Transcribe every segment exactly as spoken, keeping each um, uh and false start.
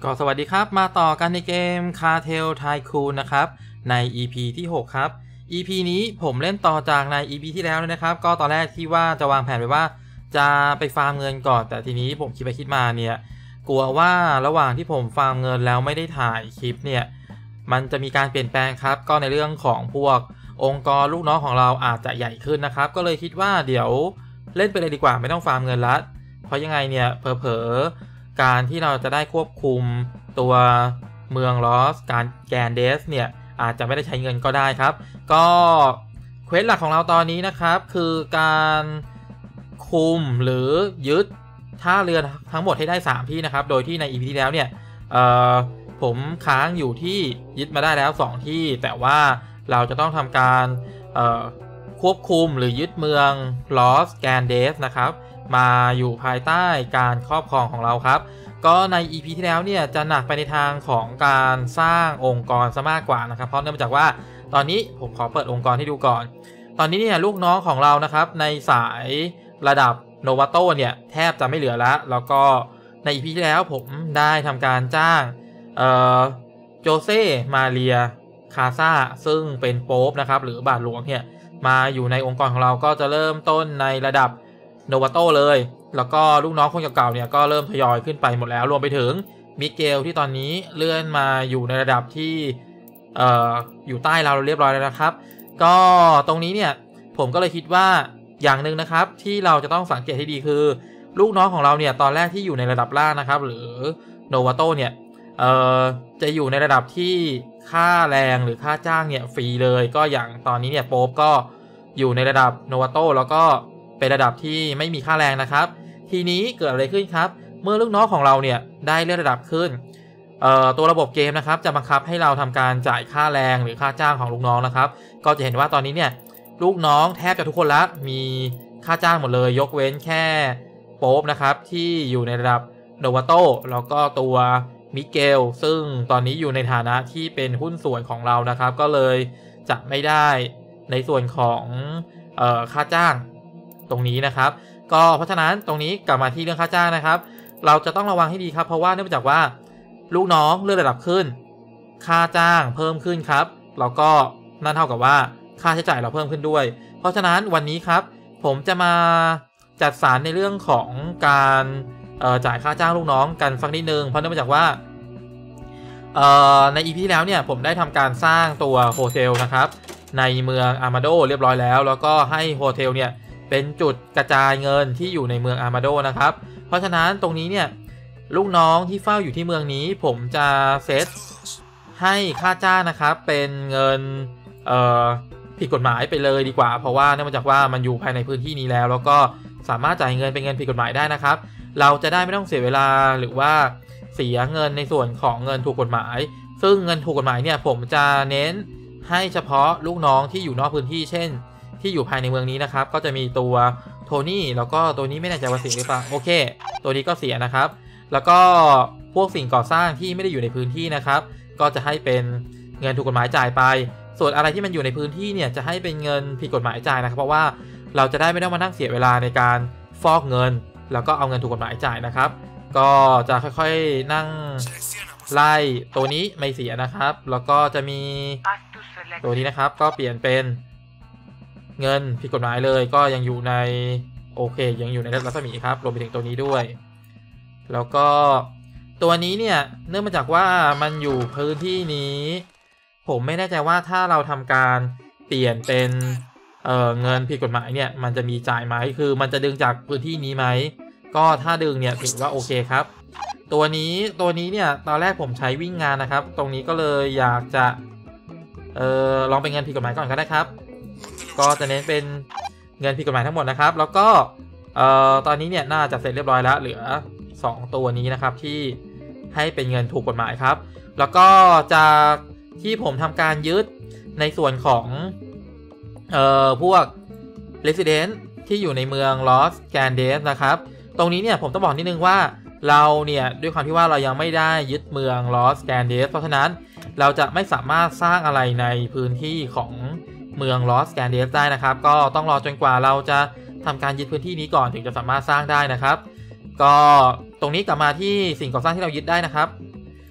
ก็สวัสดีครับมาต่อกันในเกม Cartel Tycoon นะครับใน อี พี ที่หกครับ อี พี นี้ผมเล่นต่อจากใน อี พี ที่แล้วนะครับก็ตอนแรกที่ว่าจะวางแผนไว้ว่าจะไปฟาร์มเงินก่อนแต่ทีนี้ผมคิดไปคิดมาเนี่ยกลัวว่าระหว่างที่ผมฟาร์มเงินแล้วไม่ได้ถ่ายคลิปเนี่ยมันจะมีการเปลี่ยนแปลงครับก็ในเรื่องของพวกองค์กรลูกน้องของเราอาจจะใหญ่ขึ้นนะครับก็เลยคิดว่าเดี๋ยวเล่นไปเลยดีกว่าไม่ต้องฟาร์มเงินละเพราะยังไงเนี่ยเผลอๆการที่เราจะได้ควบคุมตัวเมืองลอสการแกนเดสเนี่ยอาจจะไม่ได้ใช้เงินก็ได้ครับก็เควสหลักของเราตอนนี้นะครับคือการคุมหรือยึดท่าเรือทั้งหมดให้ได้สามที่นะครับโดยที่ใน อี พี ที่แล้วเนี่ยเอ่อผมค้างอยู่ที่ยึดมาได้แล้วสองที่แต่ว่าเราจะต้องทำการเอ่อควบคุมหรือยึดเมืองลอสแกนเดสนะครับมาอยู่ภายใต้การครอบครองของเราครับก็ใน อี พี ที่แล้วเนี่ยจะหนักไปในทางของการสร้างองค์กรซะมากกว่านะครับเพราะเนื่องจากว่าตอนนี้ผมขอเปิดองค์กรให้ดูก่อนตอนนี้เนี่ยลูกน้องของเรานะครับในสายระดับโนวาโตเนี่ยแทบจะไม่เหลือแล้วแล้วก็ใน อี พี ที่แล้วผมได้ทำการจ้างเอ่อโจเซ่มาเรียคาซาซึ่งเป็นโป๊ปนะครับหรือบาทหลวงเนี่ยมาอยู่ในองค์กรของเราก็จะเริ่มต้นในระดับโนวาโตเลยแล้วก็ลูกน้องคนเก่าๆเนี่ยก็เริ่มทยอยขึ้นไปหมดแล้วรวมไปถึงมิเกลที่ตอนนี้เลื่อนมาอยู่ในระดับที่เอ่ออยู่ใต้เราเรียบร้อยแล้วนะครับก็ตรงนี้เนี่ยผมก็เลยคิดว่าอย่างหนึ่งนะครับที่เราจะต้องสังเกตให้ดีคือลูกน้องของเราเนี่ยตอนแรกที่อยู่ในระดับล่างนะครับหรือโนวาโตเนี่ยเอ่อจะอยู่ในระดับที่ค่าแรงหรือค่าจ้างเนี่ยฟรีเลยก็อย่างตอนนี้เนี่ยโป๊ปก็อยู่ในระดับโนวาโตแล้วก็เป็นระดับที่ไม่มีค่าแรงนะครับทีนี้เกิดอะไรขึ้นครับเมื่อลูกน้องของเราเนี่ยได้เลื่อนระดับขึ้นเอ่อตัวระบบเกมนะครับจะบังคับให้เราทำการจ่ายค่าแรงหรือค่าจ้างของลูกน้องนะครับก็จะเห็นว่าตอนนี้เนี่ยลูกน้องแทบจะทุกคนละมีค่าจ้างหมดเลยยกเว้นแค่โป๊ปนะครับที่อยู่ในระดับโนวาโตแล้วก็ตัวมิเกลซึ่งตอนนี้อยู่ในฐานะที่เป็นหุ้นส่วนของเรานะครับก็เลยจะไม่ได้ในส่วนของเอ่อค่าจ้างตรงนี้นะครับก็เพราะฉะนั้นตรงนี้กลับมาที่เรื่องค่าจ้างนะครับเราจะต้องระวังให้ดีครับเพราะว่าเนื่องจากว่าลูกน้องเลื่อนระดับขึ้นค่าจ้างเพิ่มขึ้นครับแล้วก็นั่นเท่ากับว่าค่าใช้จ่ายเราเพิ่มขึ้นด้วยเพราะฉะนั้นวันนี้ครับผมจะมาจัดสรรในเรื่องของการจ่ายค่าจ้างลูกน้องกันสักนิดนึงเพราะเนื่องจากว่าใน อี พี ที่แล้วเนี่ยผมได้ทำการสร้างตัวโฮเทลนะครับในเมืองอาร์มาโดเรียบร้อยแล้วแล้วก็ให้โฮเทลเนี่ยเป็นจุดกระจายเงินที่อยู่ในเมืองอาร์มาโดนะครับเพราะฉะนั้นตรงนี้เนี่ยลูกน้องที่เฝ้าอยู่ที่เมืองนี้ผมจะเซตให้ค่าจ้างนะครับเป็นเงินเอ่อผิดกฎหมายไปเลยดีกว่าเพราะว่าเนื่องจากว่ามันอยู่ภายในพื้นที่นี้แล้วแล้วก็สามารถจ่ายเงินเป็นเงินผิดกฎหมายได้นะครับเราจะได้ไม่ต้องเสียเวลาหรือว่าเสียเงินในส่วนของเงินถูกกฎหมายซึ่งเงินถูกกฎหมายเนี่ยผมจะเน้นให้เฉพาะลูกน้องที่อยู่นอกพื้นที่เช่นที่อยู่ภายในเมืองนี้นะครับก็จะมีตัวโทนี่แล้วก็ตัวนี้ไม่แน่ใจว่าเสียหรือเปล่าโอเคตัวนี้ก็เสียนะครับแล้วก็พวกสิ่งก่อสร้างที่ไม่ได้อยู่ในพื้นที่นะครับก็จะให้เป็นเงินถูกกฎหมายจ่ายไปส่วนอะไรที่มันอยู่ในพื้นที่เนี่ยจะให้เป็นเงินผิดกฎหมายจ่ายนะครับเพราะว่าเราจะได้ไม่ต้องมานั่งเสียเวลาในการฟอกเงินแล้วก็เอาเงินถูกกฎหมายจ่ายนะครับก็จะค่อยๆนั่งไล่ตัวนี้ไม่เสียนะครับแล้วก็จะมีตัวนี้นะครับก็เปลี่ยนเป็นเงินผิดกฎหมายเลยก็ยังอยู่ในโอเคยังอยู่ในรัศมีครับรวมไปถึงตัวนี้ด้วยแล้วก็ตัวนี้เนี่ยเนื่องมาจากว่ามันอยู่พื้นที่นี้ผมไม่แน่ใจว่าถ้าเราทำการเปลี่ยนเป็นเอ่อเงินผิดกฎหมายเนี่ยมันจะมีจ่ายไหมคือมันจะดึงจากพื้นที่นี้ไหมก็ถ้าดึงเนี่ยถือว่าโอเคครับตัวนี้ตัวนี้เนี่ยตอนแรกผมใช้วิ่งงานนะครับตรงนี้ก็เลยอยากจะเอ่อลองเป็นเงินผิดกฎหมายก่อนก็ได้ครับก็จะเน้นเป็นเงินผิดกฎหมายทั้งหมดนะครับแล้วก็เอ่อตอนนี้เนี่ยน่าจะเสร็จเรียบร้อยแล้วเหลือสองตัวนี้นะครับที่ให้เป็นเงินถูกกฎหมายครับแล้วก็จากที่ผมทำการยึดในส่วนของเอ่อพวก Resident ที่อยู่ในเมือง Lost Candace นะครับตรงนี้เนี่ยผมต้องบอกนิดนึงว่าเราเนี่ยด้วยความที่ว่าเรายังไม่ได้ยึดเมือง Lost Candace เพราะฉะนั้นเราจะไม่สามารถสร้างอะไรในพื้นที่ของเมือง Lost Candace ได้นะครับก็ต้องรอจนกว่าเราจะทำการยึดพื้นที่นี้ก่อนถึงจะสามารถสร้างได้นะครับก็ตรงนี้กลับมาที่สิ่งก่อสร้างที่เรายึดได้นะครับ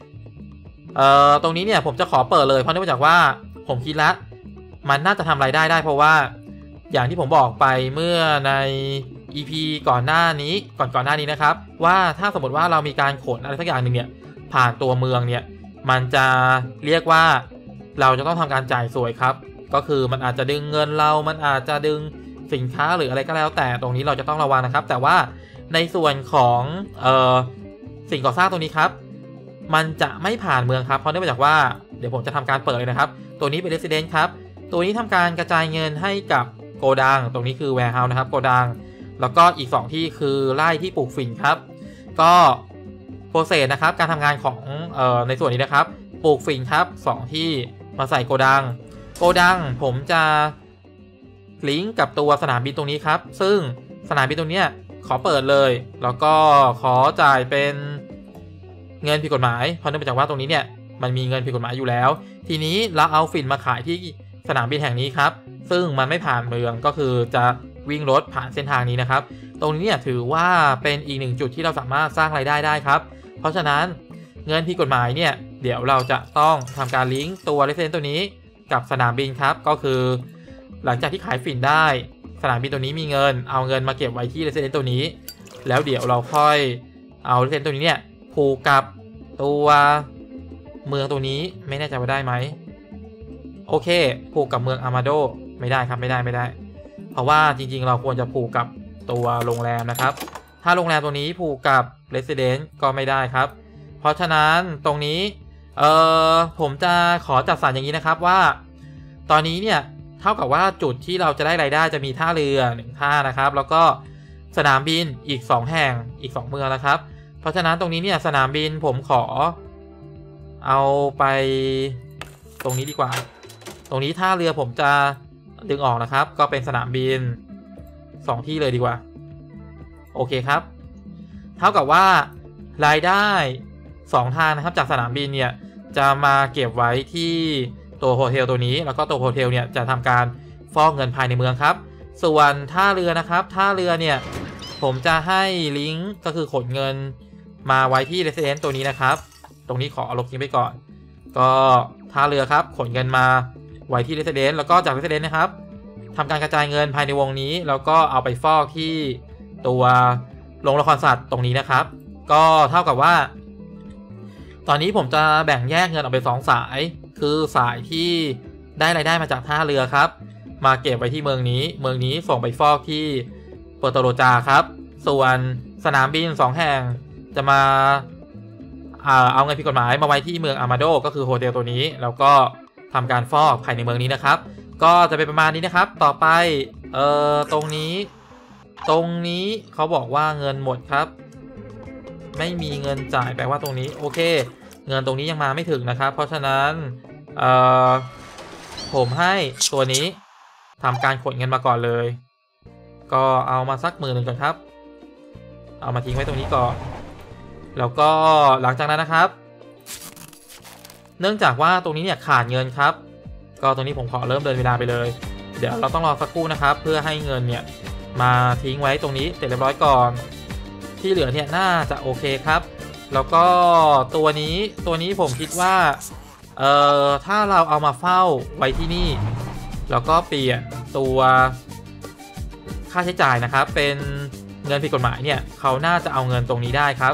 เอ่อตรงนี้เนี่ยผมจะขอเปิดเลยเพราะเนื่องจากว่าผมคิดแล้วมันน่าจะทำรายได้ได้เพราะว่าอย่างที่ผมบอกไปเมื่อใน อี พี ก่อนหน้านี้ก่อนก่อนหน้านี้นะครับว่าถ้าสมมติว่าเรามีการขนอะไรสักอย่างหนึ่งเนี่ยผ่านตัวเมืองเนี่ยมันจะเรียกว่าเราจะต้องทำการจ่ายสวยครับก็คือมันอาจจะดึงเงินเรามันอาจจะดึงสินค้าหรืออะไรก็แล้วแต่ตรงนี้เราจะต้องระวังนะครับแต่ว่าในส่วนของเอ่อสิ่งก่อสร้างตรงนี้ครับมันจะไม่ผ่านเมืองครับเพราะเนื่องจากว่าเดี๋ยวผมจะทำการเปิดเลยนะครับตัวนี้เป็น Resident ครับตัวนี้ทำการกระจายเงินให้กับโกดังตรงนี้คือ Warehouse นะครับโกดังแล้วก็อีกสองที่คือไร่ที่ปลูกฝิ่นครับก็โปรเซสนะครับการทำงานของเอ่อในส่วนนี้นะครับปลูกฝิ่นครับสองที่มาใส่โกดังโกดังผมจะลิงก์กับตัวสนามบินตรงนี้ครับซึ่งสนามบินตรงนี้ขอเปิดเลยแล้วก็ขอจ่ายเป็นเงินผิดกฎหมายเพราะเนื่องจากว่าตรงนี้เนี่ยมันมีเงินผิดกฎหมายอยู่แล้วทีนี้เราเอาฝิ่นมาขายที่สนามบินแห่งนี้ครับซึ่งมันไม่ผ่านเมืองก็คือจะวิ่งรถผ่านเส้นทางนี้นะครับตรงนี้เนี่ยถือว่าเป็นอีกหนึ่งจุดที่เราสามารถสร้างรายได้ได้ครับเพราะฉะนั้นเงินผิดกฎหมายเนี่ยเดี๋ยวเราจะต้องทำการลิงก์ตัว Resident ตัวนี้กับสนามบินครับก็คือหลังจากที่ขายฝิ่นได้สนามบินตัวนี้มีเงินเอาเงินมาเก็บไว้ที่ Resident ตัวนี้แล้วเดี๋ยวเราค่อยเอา Resident ตัวนี้เนี่ยผูกกับตัวเมืองตัวนี้ไม่แน่ใจว่าได้ไหมโอเคผูกกับเมืองอามาโดไม่ได้ครับไม่ได้ไม่ได้เพราะว่าจริงๆเราควรจะผูกกับตัวโรงแรมนะครับถ้าโรงแรมตัวนี้ผูกกับ Resident ก็ไม่ได้ครับเพราะฉะนั้นตรงนี้เอ่อผมจะขอจัดสรรอย่างนี้นะครับว่าตอนนี้เนี่ยเท่ากับว่าจุดที่เราจะได้รายได้จะมีท่าเรือหนึ่งท่านะครับแล้วก็สนามบินอีกสองแห่งอีกสองเมืองนะครับเพราะฉะนั้นตรงนี้เนี่ยสนามบินผมขอเอาไปตรงนี้ดีกว่าตรงนี้ท่าเรือผมจะดึงออกนะครับก็เป็นสนามบินสองที่เลยดีกว่าโอเคครับเท่ากับว่ารายได้สองทางนะครับจากสนามบินเนี่ยจะมาเก็บไว้ที่ตัวโฮเทลตัวนี้แล้วก็ตัวโฮเทลเนี่ยจะทำการฟอกเงินภายในเมืองครับส่วนท่าเรือนะครับท่าเรือเนี่ยผมจะให้ลิงก์ก็คือขนเงินมาไว้ที่ Resident ตัวนี้นะครับตรงนี้ขอลบทิ้งไปก่อนก็ท่าเรือครับขนเงินมาไว้ที่ Resident แล้วก็จาก Resident นะครับทำการกระจายเงินภายในวงนี้แล้วก็เอาไปฟอกที่ตัวโรงละครสัตว์ตรงนี้นะครับก็เท่ากับว่าตอนนี้ผมจะแบ่งแยกเงินออกเป็นสองสายคือสายที่ได้รายได้มาจากท่าเรือครับมาเก็บไว้ที่เมืองนี้เมืองนี้ส่งไปฟอกที่เปอร์โตโรจาครับส่วนสนามบินสองแห่งจะมาเอาเงินผิดกฎหมายมาไว้ที่เมืองอามาโดก็คือโฮเทลตัวนี้แล้วก็ทำการฟอกภายในเมืองนี้นะครับก็จะเป็นประมาณนี้นะครับต่อไปเอ่อตรงนี้ตรงนี้เขาบอกว่าเงินหมดครับไม่มีเงินจ่ายแปลว่าตรงนี้โอเคเงินตรงนี้ยังมาไม่ถึงนะครับเพราะฉะนั้นเอ่อผมให้ตัวนี้ทำการขนเงินมาก่อนเลยก็เอามาสักหมื่นหนึ่งก่อนครับเอามาทิ้งไว้ตรงนี้ก่อนแล้วก็หลังจากนั้นนะครับเนื่องจากว่าตรงนี้เนี่ยขาดเงินครับก็ตรงนี้ผมขอเริ่มเดินเวลาไปเลยเดี๋ยวเราต้องรอสักครู่นะครับเพื่อให้เงินเนี่ยมาทิ้งไว้ตรงนี้เสร็จเรียบร้อยก่อนที่เหลือเนี่ยน่าจะโอเคครับแล้วก็ตัวนี้ตัวนี้ผมคิดว่าเอ่อถ้าเราเอามาเฝ้าไว้ที่นี่แล้วก็เปลี่ยนตัวค่าใช้จ่ายนะครับเป็นเงินผิดกฎหมายเนี่ยเขาน่าจะเอาเงินตรงนี้ได้ครับ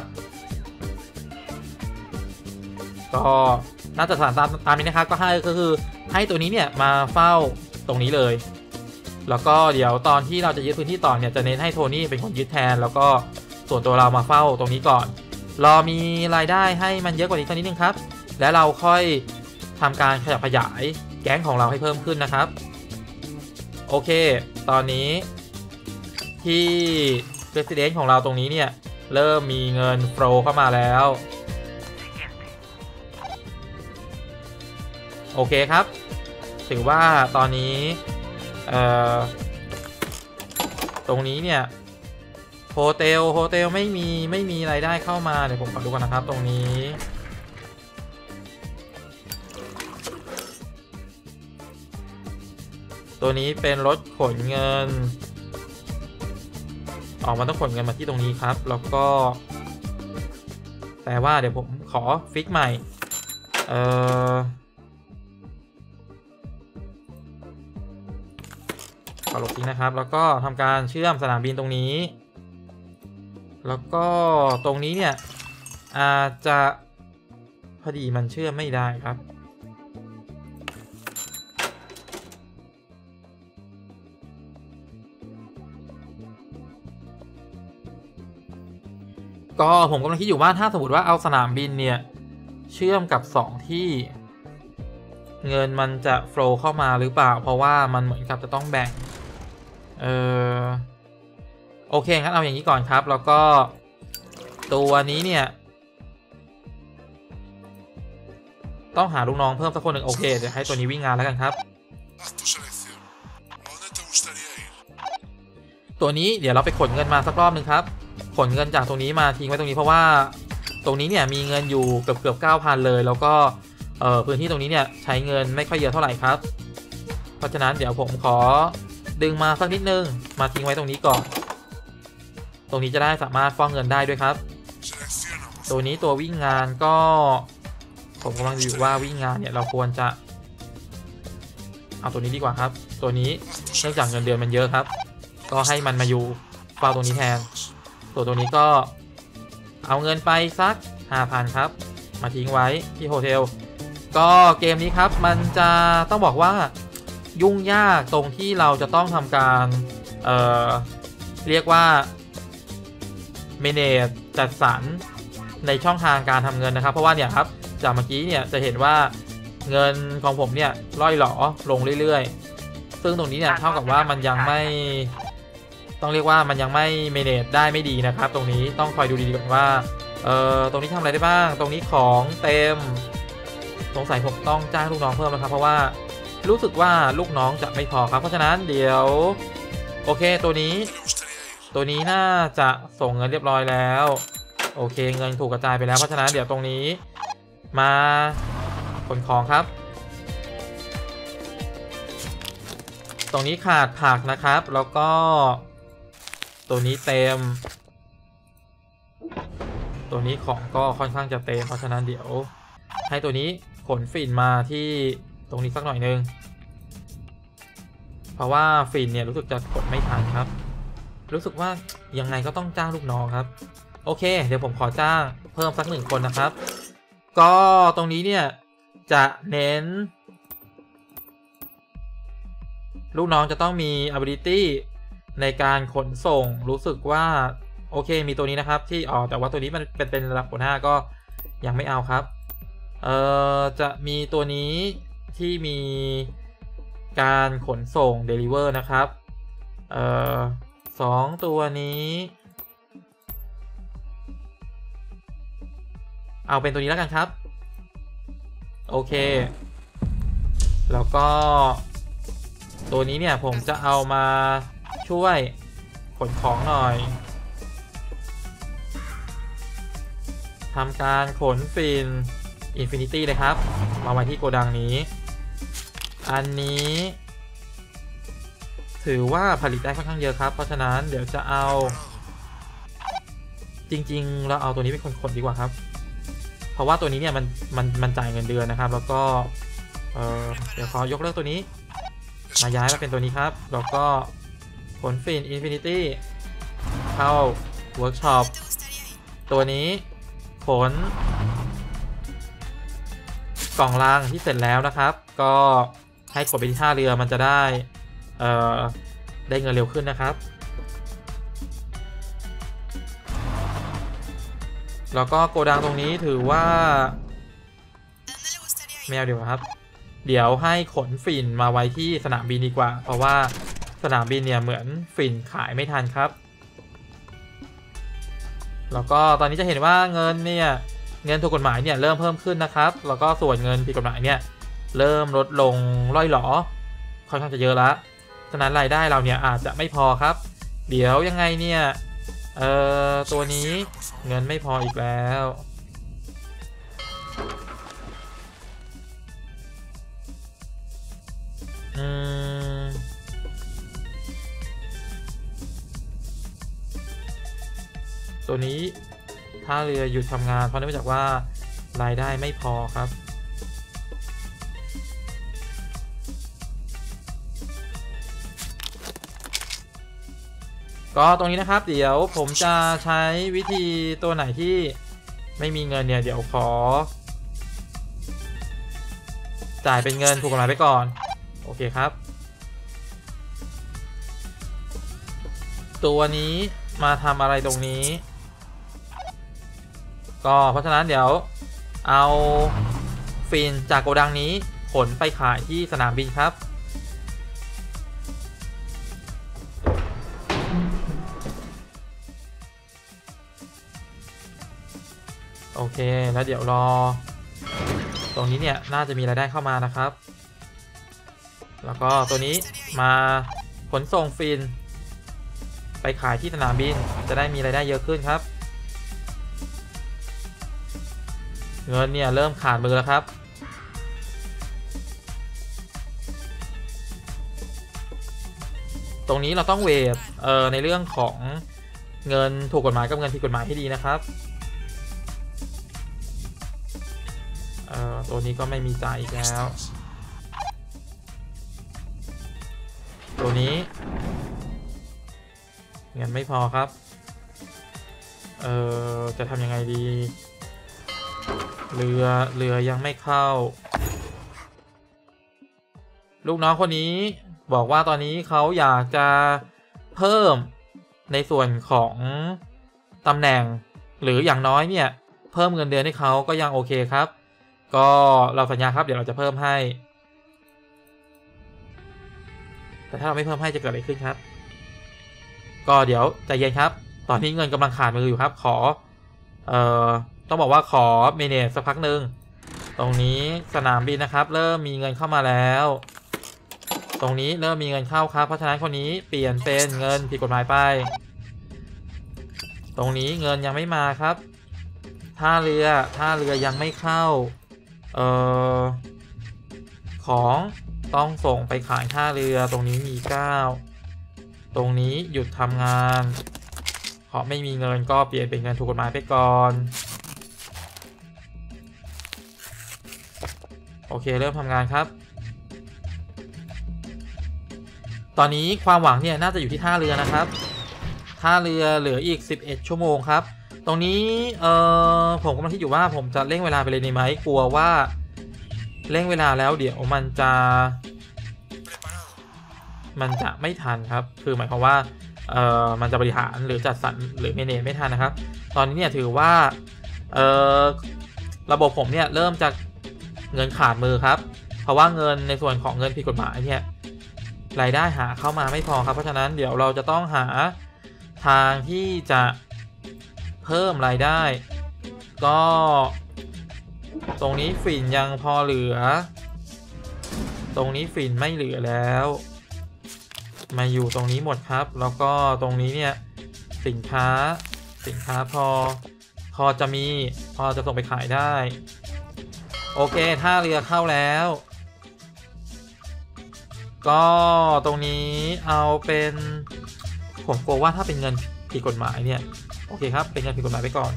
ก็น่าจะสานตามตามนี้นะครับก็ให้ก็คือให้ตัวนี้เนี่ยมาเฝ้าตรงนี้เลยแล้วก็เดี๋ยวตอนที่เราจะยึดพื้นที่ต่อเนี่ยจะเน้นให้โทนี่เป็นคนยึดแทนแล้วก็ส่วนตัวเรามาเฝ้าตรงนี้ก่อนรอมีรายได้ให้มันเยอะกว่านี้สักนิดนึงครับแล้วเราค่อยทำการขยับขยายแก๊งของเราให้เพิ่มขึ้นนะครับโอเคตอนนี้ที่ Resident ของเราตรงนี้เนี่ยเริ่มมีเงินโฟลว์เข้ามาแล้วโอเคครับถือว่าตอนนี้เอ่อตรงนี้เนี่ยโฮเทลโฮเทลไม่มีไม่มีรายได้เข้ามาเดี๋ยวผมขอดูกันนะครับตรงนี้ตัวนี้เป็นรถขนเงินออกมาต้องขนเงินมาที่ตรงนี้ครับแล้วก็แต่ว่าเดี๋ยวผมขอฟิกใหม่เอ่อขอลบทิ้งนะครับแล้วก็ทำการเชื่อมสนามบินตรงนี้แล้วก็ตรงนี้เนี่ยอาจจะพอดีมันเชื่อมไม่ได้ครับก็ผมกำลังคิดอยู่ว่าถ้าสมมติว่าเอาสนามบินเนี่ยเชื่อมกับสองที่เงินมันจะโฟลว์เข้ามาหรือเปล่าเพราะว่ามันเหมือนกับจะต้องแบ่งเออโอเคงั้นเอาอย่างนี้ก่อนครับแล้วก็ตัวนี้เนี่ยต้องหาลูกน้องเพิ่มสักคนหนึ่งโอเคเดี๋ยวให้ตัวนี้วิ่งงานแล้วกันครับตัวนี้เดี๋ยวเราไปขนเงินมาสักรอบหนึ่งครับขนเงินจากตรงนี้มาทิ้งไว้ตรงนี้เพราะว่าตรงนี้เนี่ยมีเงินอยู่เกือบเกือบเก้าพันเลยแล้วก็เอ่อพื้นที่ตรงนี้เนี่ยใช้เงินไม่ค่อยเยอะเท่าไหร่ครับเพราะฉะนั้นเดี๋ยวผมขอดึงมาสักนิดนึงมาทิ้งไว้ตรงนี้ก่อนตรงนี้จะได้สามารถฟ้องเงินได้ด้วยครับตัวนี้ตัววิ่งงานก็ผมกำลังอยู่ว่าวิ่งงานเนี่ยเราควรจะเอาตัวนี้ดีกว่าครับตัวนี้เนื่องจากเงินเดือนมันเยอะครับก็ให้มันมาอยู่เฝ้าตรงนี้แทนตัวตัวนี้ก็เอาเงินไปสัก ห้าพัน ครับมาทิ้งไว้ที่โฮเทลก็เกมนี้ครับมันจะต้องบอกว่ายุ่งยากตรงที่เราจะต้องทำการเอ่อเรียกว่าเมเนจจัดสรรในช่องทางการทำเงินนะครับเพราะว่าเนี่ยครับจากเมื่อกี้เนี่ยจะเห็นว่าเงินของผมเนี่ยล่อยหลอลงเรื่อยๆซึ่งตรงนี้เนี่ยเท่ากับว่ามันยังไม่ต้องเรียกว่ามันยังไม่เมเนจได้ไม่ดีนะครับตรงนี้ต้องคอยดูดีๆก่อนว่าเอ่อตรงนี้ทำอะไรได้บ้างตรงนี้ของเต็มสงสัยผมต้องจ้างลูกน้องเพิ่มนะครับเพราะว่ารู้สึกว่าลูกน้องจะไม่พอครับเพราะฉะนั้นเดี๋ยวโอเคตัวนี้ตัวนี้น่าจะส่งเงินเรียบร้อยแล้วโอเคเงินถูกกระจายไปแล้วเพราะฉะนั้นเดี๋ยวตรงนี้มาขนของครับตรงนี้ขาดผักนะครับแล้วก็ตัวนี้เต็มตัวนี้ของก็ค่อนข้างจะเต็มเพราะฉะนั้นเดี๋ยวให้ตัวนี้ขนฝิ่นมาที่ตรงนี้สักหน่อยนึงเพราะว่าฝิ่นเนี่ยรู้สึกจะขนไม่ทันครับรู้สึกว่ายังไงก็ต้องจ้างลูกน้องครับโอเคเดี๋ยวผมขอจ้างเพิ่มสักหนึ่งคนนะครับก็ตรงนี้เนี่ยจะเน้นลูกน้องจะต้องมี ability ในการขนส่งรู้สึกว่าโอเคมีตัวนี้นะครับที่อ๋อแต่ว่าตัวนี้มันเป็นเป็นระดับหัวหน้าก็ยังไม่เอาครับเอ่อจะมีตัวนี้ที่มีการขนส่ง deliver นะครับเอ่อสองตัวนี้เอาเป็นตัวนี้แล้วกันครับโอเคแล้วก็ตัวนี้เนี่ยผมจะเอามาช่วยขนของหน่อยทำการขนฟิน Infinity เลยครับมาไว้ที่โกดังนี้อันนี้ถือว่าผลิตได้ค่อนข้างเยอะครับเพราะฉะนั้นเดี๋ยวจะเอาจริงๆเราเอาตัวนี้เป็นคนขนดีกว่าครับเพราะว่าตัวนี้เนี่ยมันมันมันจ่ายเงินเดือนนะครับแล้วก็เออเดี๋ยวขอยกเลิกตัวนี้มาย้ายมาเป็นตัวนี้ครับแล้วก็ขนฟิน Infinity เข้าเวิร์กช็อปตัวนี้ขนกล่องรางที่เสร็จแล้วนะครับก็ให้กดไปที่ท่าเรือมันจะได้เอ่อได้เงินเร็วขึ้นนะครับแล้วก็โกดังตรงนี้ถือว่าไม่เอาเดี๋ยวครับเดี๋ยวให้ขนฝิ่นมาไว้ที่สนามบินดีกว่าเพราะว่าสนามบินเนี่ยเหมือนฝิ่นขายไม่ทันครับแล้วก็ตอนนี้จะเห็นว่าเงินเนี่ยเงินถูกกฎหมายเนี่ยเริ่มเพิ่มขึ้นนะครับแล้วก็ส่วนเงินผิดกฎหมายเนี่ยเริ่มลดลงล่อยหลอค่อนข้างจะเยอะแล้วฉะนั้นรายได้เราเนี่ยอาจจะไม่พอครับเดี๋ยวยังไงเนี่ยเอ่อตัวนี้เงินไม่พออีกแล้วอืมตัวนี้ท่าเรือหยุดทำงานเพราะเนื่องจากว่ารายได้ไม่พอครับก็ตรงนี้นะครับเดี๋ยวผมจะใช้วิธีตัวไหนที่ไม่มีเงินเนี่ยเดี๋ยวขอจ่ายเป็นเงินถูกกฎหมายไปก่อนโอเคครับตัวนี้มาทำอะไรตรงนี้ก็เพราะฉะนั้นเดี๋ยวเอาฟินจากโกดังนี้ขนไปขายที่สนามบินครับโอเคแล้วเดี๋ยวรอตรงนี้เนี่ยน่าจะมีรายได้เข้ามานะครับแล้วก็ตัวนี้มาขนส่งฟินไปขายที่สนามบินจะได้มีรายได้เยอะขึ้นครับเงินเนี่ยเริ่มขาดมือแล้วครับตรงนี้เราต้องเวทเอ่อในเรื่องของเงินถูกกฎหมายกับเงินผิดกฎหมายให้ดีนะครับเอ่อตัวนี้ก็ไม่มีจ่ายอีกแล้วตัวนี้เงินไม่พอครับเอ่อจะทำยังไงดีเรือเรือยังไม่เข้าลูกน้องคนนี้บอกว่าตอนนี้เขาอยากจะเพิ่มในส่วนของตำแหน่งหรืออย่างน้อยเนี่ยเพิ่มเงินเดือนให้เขาก็ยังโอเคครับก็เราสัญญาครับเดี๋ยวเราจะเพิ่มให้แต่ถ้าเราไม่เพิ่มให้จะเกิดอะไรขึ้นครับก็เดี๋ยวใจเย็นครับตอนนี้เงินกำลังขาดมืออยู่ครับขอเอ่อต้องบอกว่าขอเมเนจสักพักหนึ่งตรงนี้สนามบินนะครับเริ่มมีเงินเข้ามาแล้วตรงนี้เริ่มมีเงินเข้าครับเพราะฉะนั้นคนนี้เปลี่ยนเป็นเงินผิดกฎหมายไปตรงนี้เงินยังไม่มาครับท่าเรือท่าเรือยังไม่เข้าเอ่อของต้องส่งไปขายท่าเรือตรงนี้มีเก้าตรงนี้หยุดทำงานเพราะไม่มีเงินก็เปลี่ยนเป็นเงินถูกกฎหมายไปก่อนโอเคเริ่มทำงานครับตอนนี้ความหวังเนี่ยน่าจะอยู่ที่ท่าเรือนะครับท่าเรือเหลืออีกสิบเอ็ดชั่วโมงครับตรงนี้เอ่อผมกำลังคิดอยู่ว่าผมจะเร่งเวลาไปเลยดีไหมกลัวว่าเร่งเวลาแล้วเดี๋ยวมันจะมันจะไม่ทันครับคือหมายความว่าเอ่อมันจะบริหารหรือจัดสรรหรือเมเนจไม่ทันนะครับตอนนี้เนี่ยถือว่าเอ่อระบบผมเนี่ยเริ่มจากเงินขาดมือครับเพราะว่าเงินในส่วนของเงินผิดกฎหมายเนี่ยรายได้หาเข้ามาไม่พอครับเพราะฉะนั้นเดี๋ยวเราจะต้องหาทางที่จะเพิ่มรายได้ก็ตรงนี้ฝิ่นยังพอเหลือตรงนี้ฝิ่นไม่เหลือแล้วมาอยู่ตรงนี้หมดครับแล้วก็ตรงนี้เนี่ยสินค้าสินค้าพอพอจะมีพอจะส่งไปขายได้โอเคท่าเรือเข้าแล้วก็ตรงนี้เอาเป็นผมกลัวว่าถ้าเป็นเงินผิดกฎหมายเนี่ยโอเคครับเป็นเงินผิดกฎหมายไปก่อน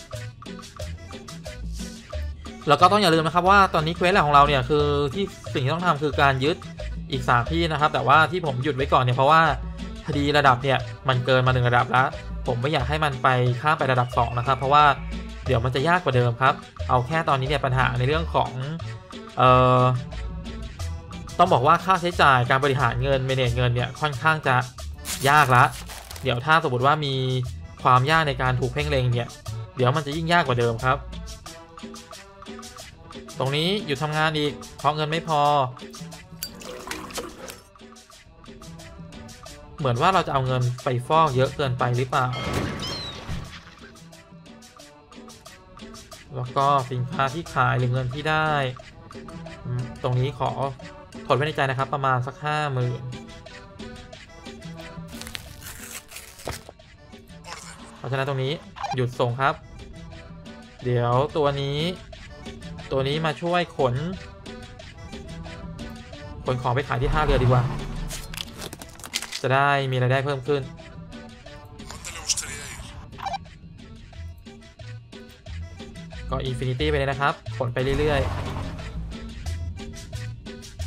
แล้วก็ต้องอย่าลืมนะครับว่าตอนนี้เควสแรกของเราเนี่ยคือที่สิ่งที่ต้องทำคือการยึดอีกสามที่นะครับแต่ว่าที่ผมหยุดไว้ก่อนเนี่ยเพราะว่าคดีระดับเนี่ยมันเกินมาหนึ่งระดับแล้วผมไม่อยากให้มันไปข้ามไประดับสองนะครับเพราะว่าเดี๋ยวมันจะยากกว่าเดิมครับเอาแค่ตอนนี้เนี่ยปัญหาในเรื่องของเอ่อต้องบอกว่าค่าใช้จ่ายการบริหารเงินเมเนจเงินเนี่ยค่อนข้างจะยากละเดี๋ยวถ้าสมมติว่ามีความยากในการถูกเพ่งเล็งเนี่ยเดี๋ยวมันจะยิ่งยากกว่าเดิมครับตรงนี้หยุดทำงานอีกเพราะเงินไม่พอเหมือนว่าเราจะเอาเงินไปฟอกเยอะเกินไปหรือเปล่าแล้วก็สินค้าที่ขายหรือเงินที่ได้ตรงนี้ขอถดไว้ในใจนะครับประมาณสักห้าหมื่นเพราะฉะนั้นตรงนี้หยุดส่งครับเดี๋ยวตัวนี้ตัวนี้มาช่วยขนขนของไปขายที่ท่าเรือดีกว่าจะได้มีรายได้เพิ่มขึ้นก็อินฟินิตี้ไปเลยนะครับขนไปเรื่อย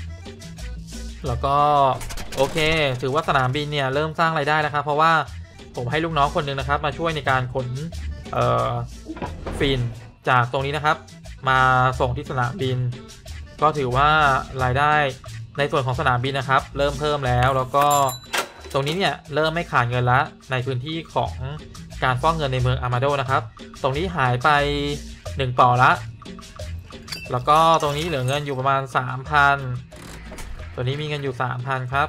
ๆแล้วก็โอเคถือว่าสนามบินเนี่ยเริ่มสร้างรายได้นะครับเพราะว่าผมให้ลูกน้องคนหนึ่งนะครับมาช่วยในการขนฟินจากตรงนี้นะครับมาส่งที่สนามบินก็ถือว่ารายได้ในส่วนของสนามบินนะครับเริ่มเพิ่มแล้วแล้วก็ตรงนี้เนี่ยเริ่มไม่ขาดเงินละในพื้นที่ของการฟอกเงินในเมืองอามาโดนะครับตรงนี้หายไปหนึ่งป่อละแล้วก็ตรงนี้เหลือเงินอยู่ประมาณ สามพัน ตัวนี้มีเงินอยู่ สามพัน ครับ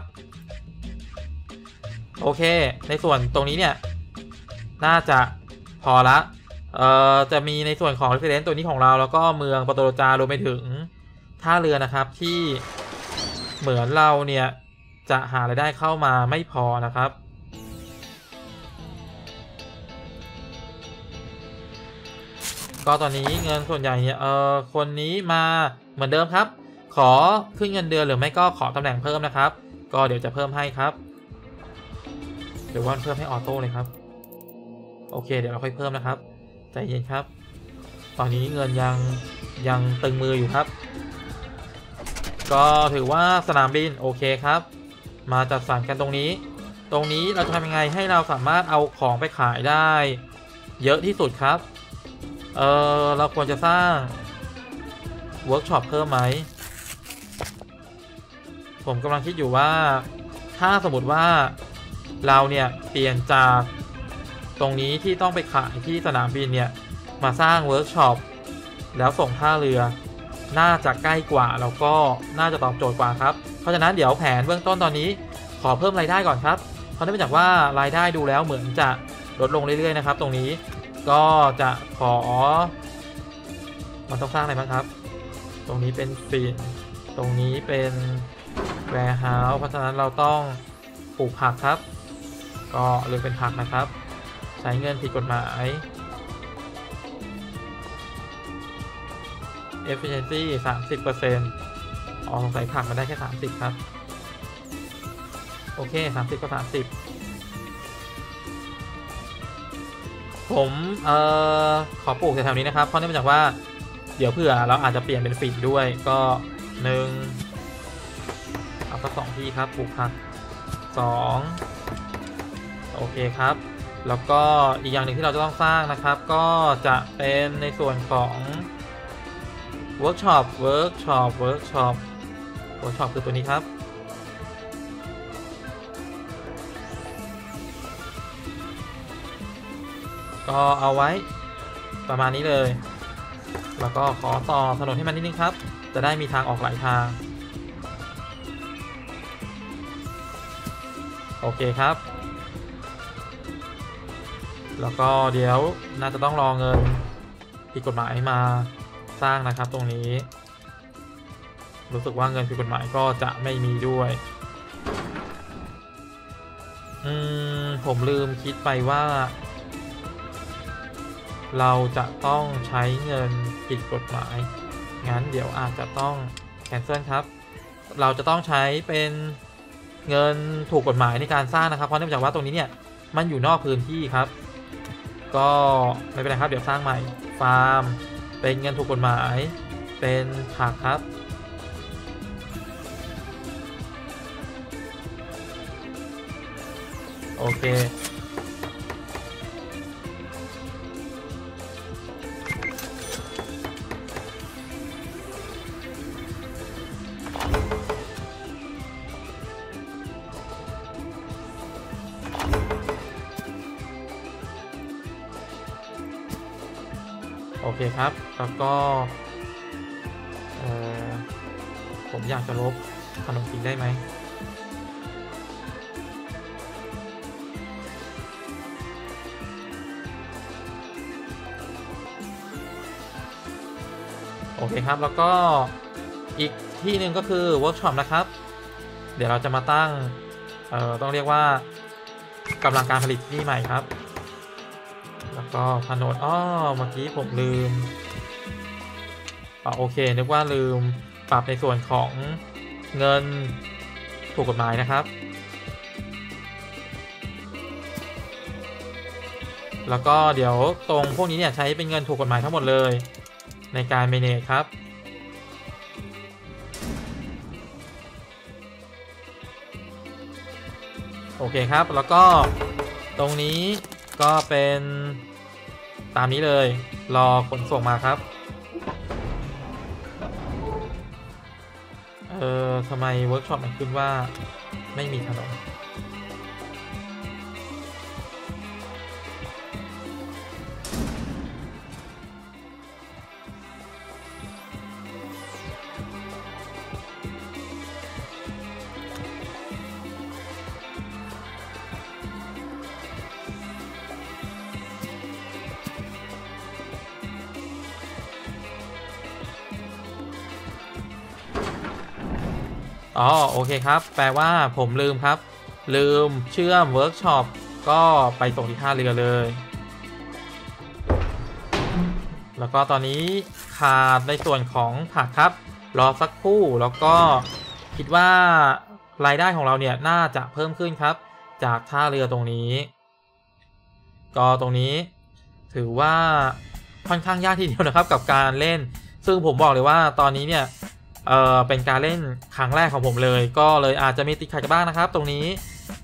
โอเคในส่วนตรงนี้เนี่ยน่าจะพอละเอ่อจะมีในส่วนของ Resident ตัวนี้ของเราแล้วก็เมืองปาโตโรจารวมไปถึงท่าเรือนะครับที่เหมือนเราเนี่ยจะหารายได้เข้ามาไม่พอนะครับก็ตอนนี้เงินส่วนใหญ่เนี่ยเออคนนี้มาเหมือนเดิมครับขอขึ้นเงินเดือนหรือไม่ก็ขอตำแหน่งเพิ่มนะครับก็เดี๋ยวจะเพิ่มให้ครับหรือว่าเพิ่มให้ออโต้เลยครับโอเคเดี๋ยวเราค่อยเพิ่มนะครับใจเย็นครับตอนนี้เงินยังยังตึงมืออยู่ครับก็ถือว่าสนามบินโอเคครับมาจัดสรรกันตรงนี้ตรงนี้เราจะทำยังไงให้เราสามารถเอาของไปขายได้เยอะที่สุดครับเออเราควรจะสร้างเวิร์กช็อปเพิ่มไหมผมกำลังคิดอยู่ว่าถ้าสมมติว่าเราเนี่ยเปลี่ยนจากตรงนี้ที่ต้องไปขายที่สนามบินเนี่ยมาสร้างเวิร์กช็อปแล้วส่งท่าเรือน่าจะใกล้กว่าแล้วก็น่าจะตอบโจทย์กว่าครับเพราะฉะนั้นเดี๋ยวแผนเบื้องต้นตอนนี้ขอเพิ่มรายได้ก่อนครับเพราะเนื่องจากว่ารายได้ดูแล้วเหมือนจะลดลงเรื่อยๆนะครับตรงนี้ก็จะขอมันต้องสร้างอะไรบ้างครับตรงนี้เป็นฟินตรงนี้เป็นแวร์เฮาส์เพราะฉะนั้นเราต้องปลูกผักครับก็เลือกเป็นผักนะครับใช้เงินผิดกฎหมาย efficiency สามสิบเปอร์เซ็นต์ อ๋อสงสัยผักมันได้แค่สามสิบครับโอเคสามสิบก็สามสิบผมเอ่อขอปลูกแถวๆนี้นะครับเพราะเนื่องจากว่าเดี๋ยวเผื่อเราอาจจะเปลี่ยนเป็นฟินด้วยก็หนึ่งเอาสักสองที่ครับปลูกผักสองโอเคครับแล้วก็อีกอย่างหนึ่งที่เราจะต้องสร้างนะครับก็จะเป็นในส่วนของเวิร์กช็อปเวิร์กช็อปเวิร์กช็อปเวิร์กช็อปคือตัวนี้ครับก็เอาไว้ประมาณนี้เลยแล้วก็ขอต่อถนนให้มันนิดนึงครับจะได้มีทางออกหลายทางโอเคครับแล้วก็เดี๋ยวน่าจะต้องรอเงินผิดกฎหมายมาสร้างนะครับตรงนี้รู้สึกว่าเงินผิดกฎหมายก็จะไม่มีด้วยอืมผมลืมคิดไปว่าเราจะต้องใช้เงินผิดกฎหมายงั้นเดี๋ยวอาจจะต้องแคนเซิลครับเราจะต้องใช้เป็นเงินถูกกฎหมายในการสร้างนะครับเพราะเนื่องจากว่าตรงนี้เนี่ยมันอยู่นอกพื้นที่ครับก็ไม่เป็นไรครับเดี๋ยวสร้างใหม่ฟาร์มเป็นเงินถูกกฎหมายเป็นผักครับโอเคโอเคครับแล้วก็ผมอยากจะลบขนมจีนได้ไหมโอเคครับแล้วก็อีกที่หนึ่งก็คือเวิร์กช็อปนะครับเดี๋ยวเราจะมาตั้งเอ่อต้องเรียกว่ากำลังการผลิตที่ใหม่ครับแล้วก็ถนนอ้อเมื่อกี้ผมลืมอ่าโอเคนึกว่าลืมปรับในส่วนของเงินถูกกฎหมายนะครับแล้วก็เดี๋ยวตรงพวกนี้เนี่ยใช้เป็นเงินถูกกฎหมายทั้งหมดเลยในการเมเนจครับโอเคครับแล้วก็ตรงนี้ก็เป็นตามนี้เลยรอขนส่งมาครับเออทำไมเวิร์กช็อปมันขึ้นว่าไม่มีถนนอ๋อโอเคครับแปลว่าผมลืมครับลืมเชื่อมเวิร์กช็อปก็ไปส่งที่ท่าเรือเลยแล้วก็ตอนนี้ขาดในส่วนของผักครับรอสักครู่แล้วก็คิดว่ารายได้ของเราเนี่ยน่าจะเพิ่มขึ้นครับจากท่าเรือตรงนี้ก็ตรงนี้ถือว่าค่อนข้างยากทีเดียวนะครับกับการเล่นซึ่งผมบอกเลยว่าตอนนี้เนี่ยเออเป็นการเล่นครั้งแรกของผมเลยก็เลยอาจจะมีติดขัดกันบ้างนะครับตรงนี้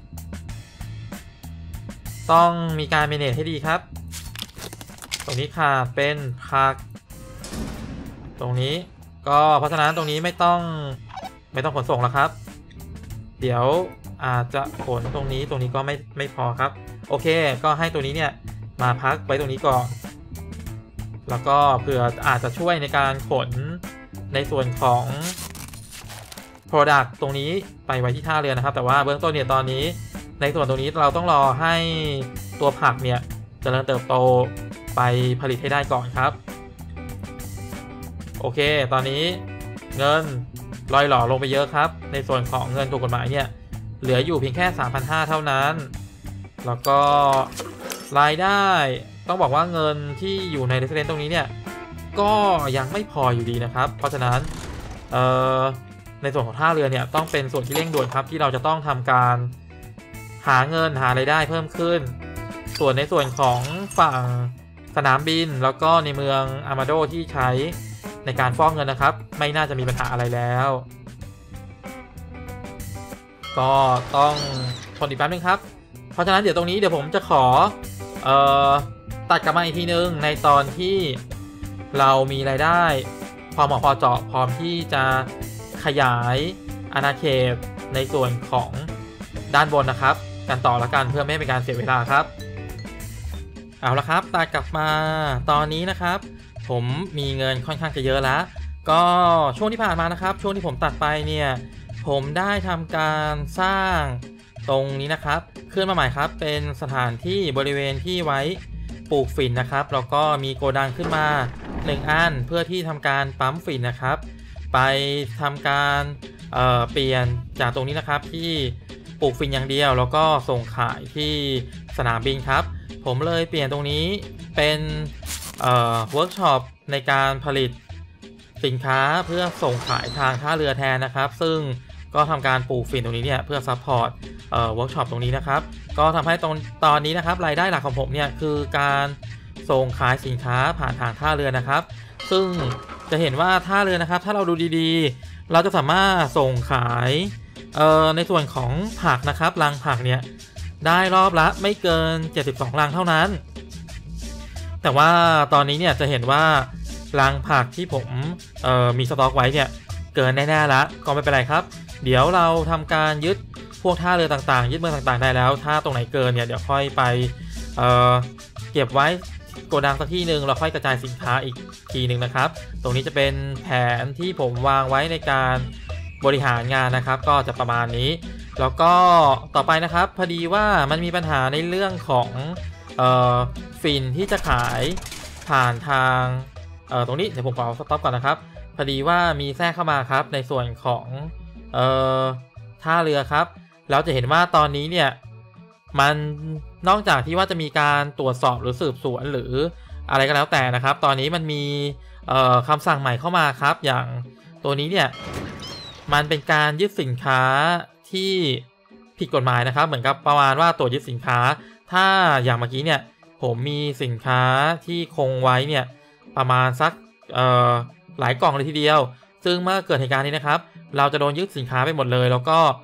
ต้องมีการเมเนจให้ดีครับตรงนี้ขาดเป็นผักตรงนี้ก็เพราะฉะนั้นตรงนี้ไม่ต้องไม่ต้องขนส่งแล้วครับเดี๋ยวอาจจะขนตรงนี้ตรงนี้ก็ไม่ไม่พอครับโอเคก็ให้ตัวนี้เนี่ยมาพักไว้ตรงนี้ก่อนแล้วก็เผื่ออาจจะช่วยในการขนในส่วนของ Product ตรงนี้ไปไว้ที่ท่าเรือนะครับแต่ว่าเบื้องต้นเนี่ยตอนนี้ในส่วนตรงนี้เราต้องรอให้ตัวผักเนี่ยเจริญเติบโตไปผลิตให้ได้ก่อนครับโอเคตอนนี้เงินลอยหล่อลงไปเยอะครับในส่วนของเงินถูกกฎหมายเนี่ยเหลืออยู่เพียงแค่ สามพันห้าร้อย เท่านั้นแล้วก็รายได้ต้องบอกว่าเงินที่อยู่ใน Resident ตรงนี้เนี่ยก็ยังไม่พออยู่ดีนะครับเพราะฉะนั้นเอ่อในส่วนของท่าเรือเนี่ยต้องเป็นส่วนที่เร่งด่วนครับที่เราจะต้องทำการหาเงินหารายได้เพิ่มขึ้นส่วนในส่วนของฝั่งสนามบินแล้วก็ในเมืองอามาโดที่ใช้ในการฟอกเงินนะครับไม่น่าจะมีปัญหาอะไรแล้วก็ต้องทนอีกแป๊บนึงครับเพราะฉะนั้นเดี๋ยวตรงนี้เดี๋ยวผมจะขอเอ่อตัดกลับมาอีกทีนึงในตอนที่เรามีรายได้พอเหมาะพอเจาะพร้อมที่จะขยายอาณาเขตในส่วนของด้านบนนะครับกันต่อละกันเพื่อไม่ให้เป็นการเสียเวลาครับเอาละครับตัดกลับมาตอนนี้นะครับผมมีเงินค่อนข้างจะเยอะแล้วก็ช่วงที่ผ่านมานะครับช่วงที่ผมตัดไปเนี่ยผมได้ทำการสร้างตรงนี้นะครับขึ้นมาใหม่ครับเป็นสถานที่บริเวณที่ไว้ปลูกฝิ่นนะครับแล้วก็มีโกดังขึ้นมาหนึ่งอันเพื่อที่ทำการปั๊มฝิ่นนะครับไปทำการเอ่อเปลี่ยนจากตรงนี้นะครับที่ปลูกฝิ่นอย่างเดียวแล้วก็ส่งขายที่สนามบินครับผมเลยเปลี่ยนตรงนี้เป็นเอ่อเวิร์กช็อปในการผลิตสินค้าเพื่อส่งขายทางท่าเรือแทนนะครับซึ่งก็ทำการปลูกฝิ่นตรงนี้เนี่ยเพื่อซัพพอร์ตเอ่อเวิร์กช็อปตรงนี้นะครับก็ทำให้ตรงตอนนี้นะครับรายได้หลักของผมเนี่ยคือการส่งขายสินค้าผ่านทางท่าเรือนะครับซึ่งจะเห็นว่าท่าเรือนะครับถ้าเราดูดีๆเราจะสามารถส่งขายเอ่อในส่วนของผักนะครับรังผักเนี่ยได้รอบละไม่เกินเจ็ดสิบสองรังเท่านั้นแต่ว่าตอนนี้เนี่ยจะเห็นว่ารังผักที่ผมเอ่อมีสต็อกไว้เนี่ยเกินแน่ๆแล้วก็ไม่เป็นไรครับเดี๋ยวเราทำการยึดพวกท่าเรือต่างๆยึดเมืองต่างๆได้แล้วถ้าตรงไหนเกินเนี่ยเดี๋ยวค่อยไปเอ่อเก็บไว้โกดังสักที่หนึ่งเราค่อยกระจายสินค้าอีกทีหนึ่งนะครับตรงนี้จะเป็นแผนที่ผมวางไว้ในการบริหารงานนะครับก็จะประมาณนี้แล้วก็ต่อไปนะครับพอดีว่ามันมีปัญหาในเรื่องของเอ่อฝิ่นที่จะขายผ่านทางเอ่อตรงนี้เดี๋ยวผมขอสต็อปก่อนนะครับพอดีว่ามีแทรกเข้ามาครับในส่วนของเอ่อท่าเรือครับแล้วจะเห็นว่าตอนนี้เนี่ยมันนอกจากที่ว่าจะมีการตรวจสอบหรือสืบสวนหรืออะไรก็แล้วแต่นะครับตอนนี้มันมีเอ่อคำสั่งใหม่เข้ามาครับอย่างตัวนี้เนี่ยมันเป็นการยึดสินค้าที่ผิดกฎหมายนะครับเหมือนกับประมาณว่าตรวจยึดสินค้าถ้าอย่างเมื่อกี้เนี่ยผมมีสินค้าที่คงไว้เนี่ยประมาณสักเอ่อหลายกล่องเลยทีเดียวซึ่งเมื่อเกิดเหตุการณ์นี้นะครับเราจะโดนยึดสินค้าไปหมดเลยแล้วก็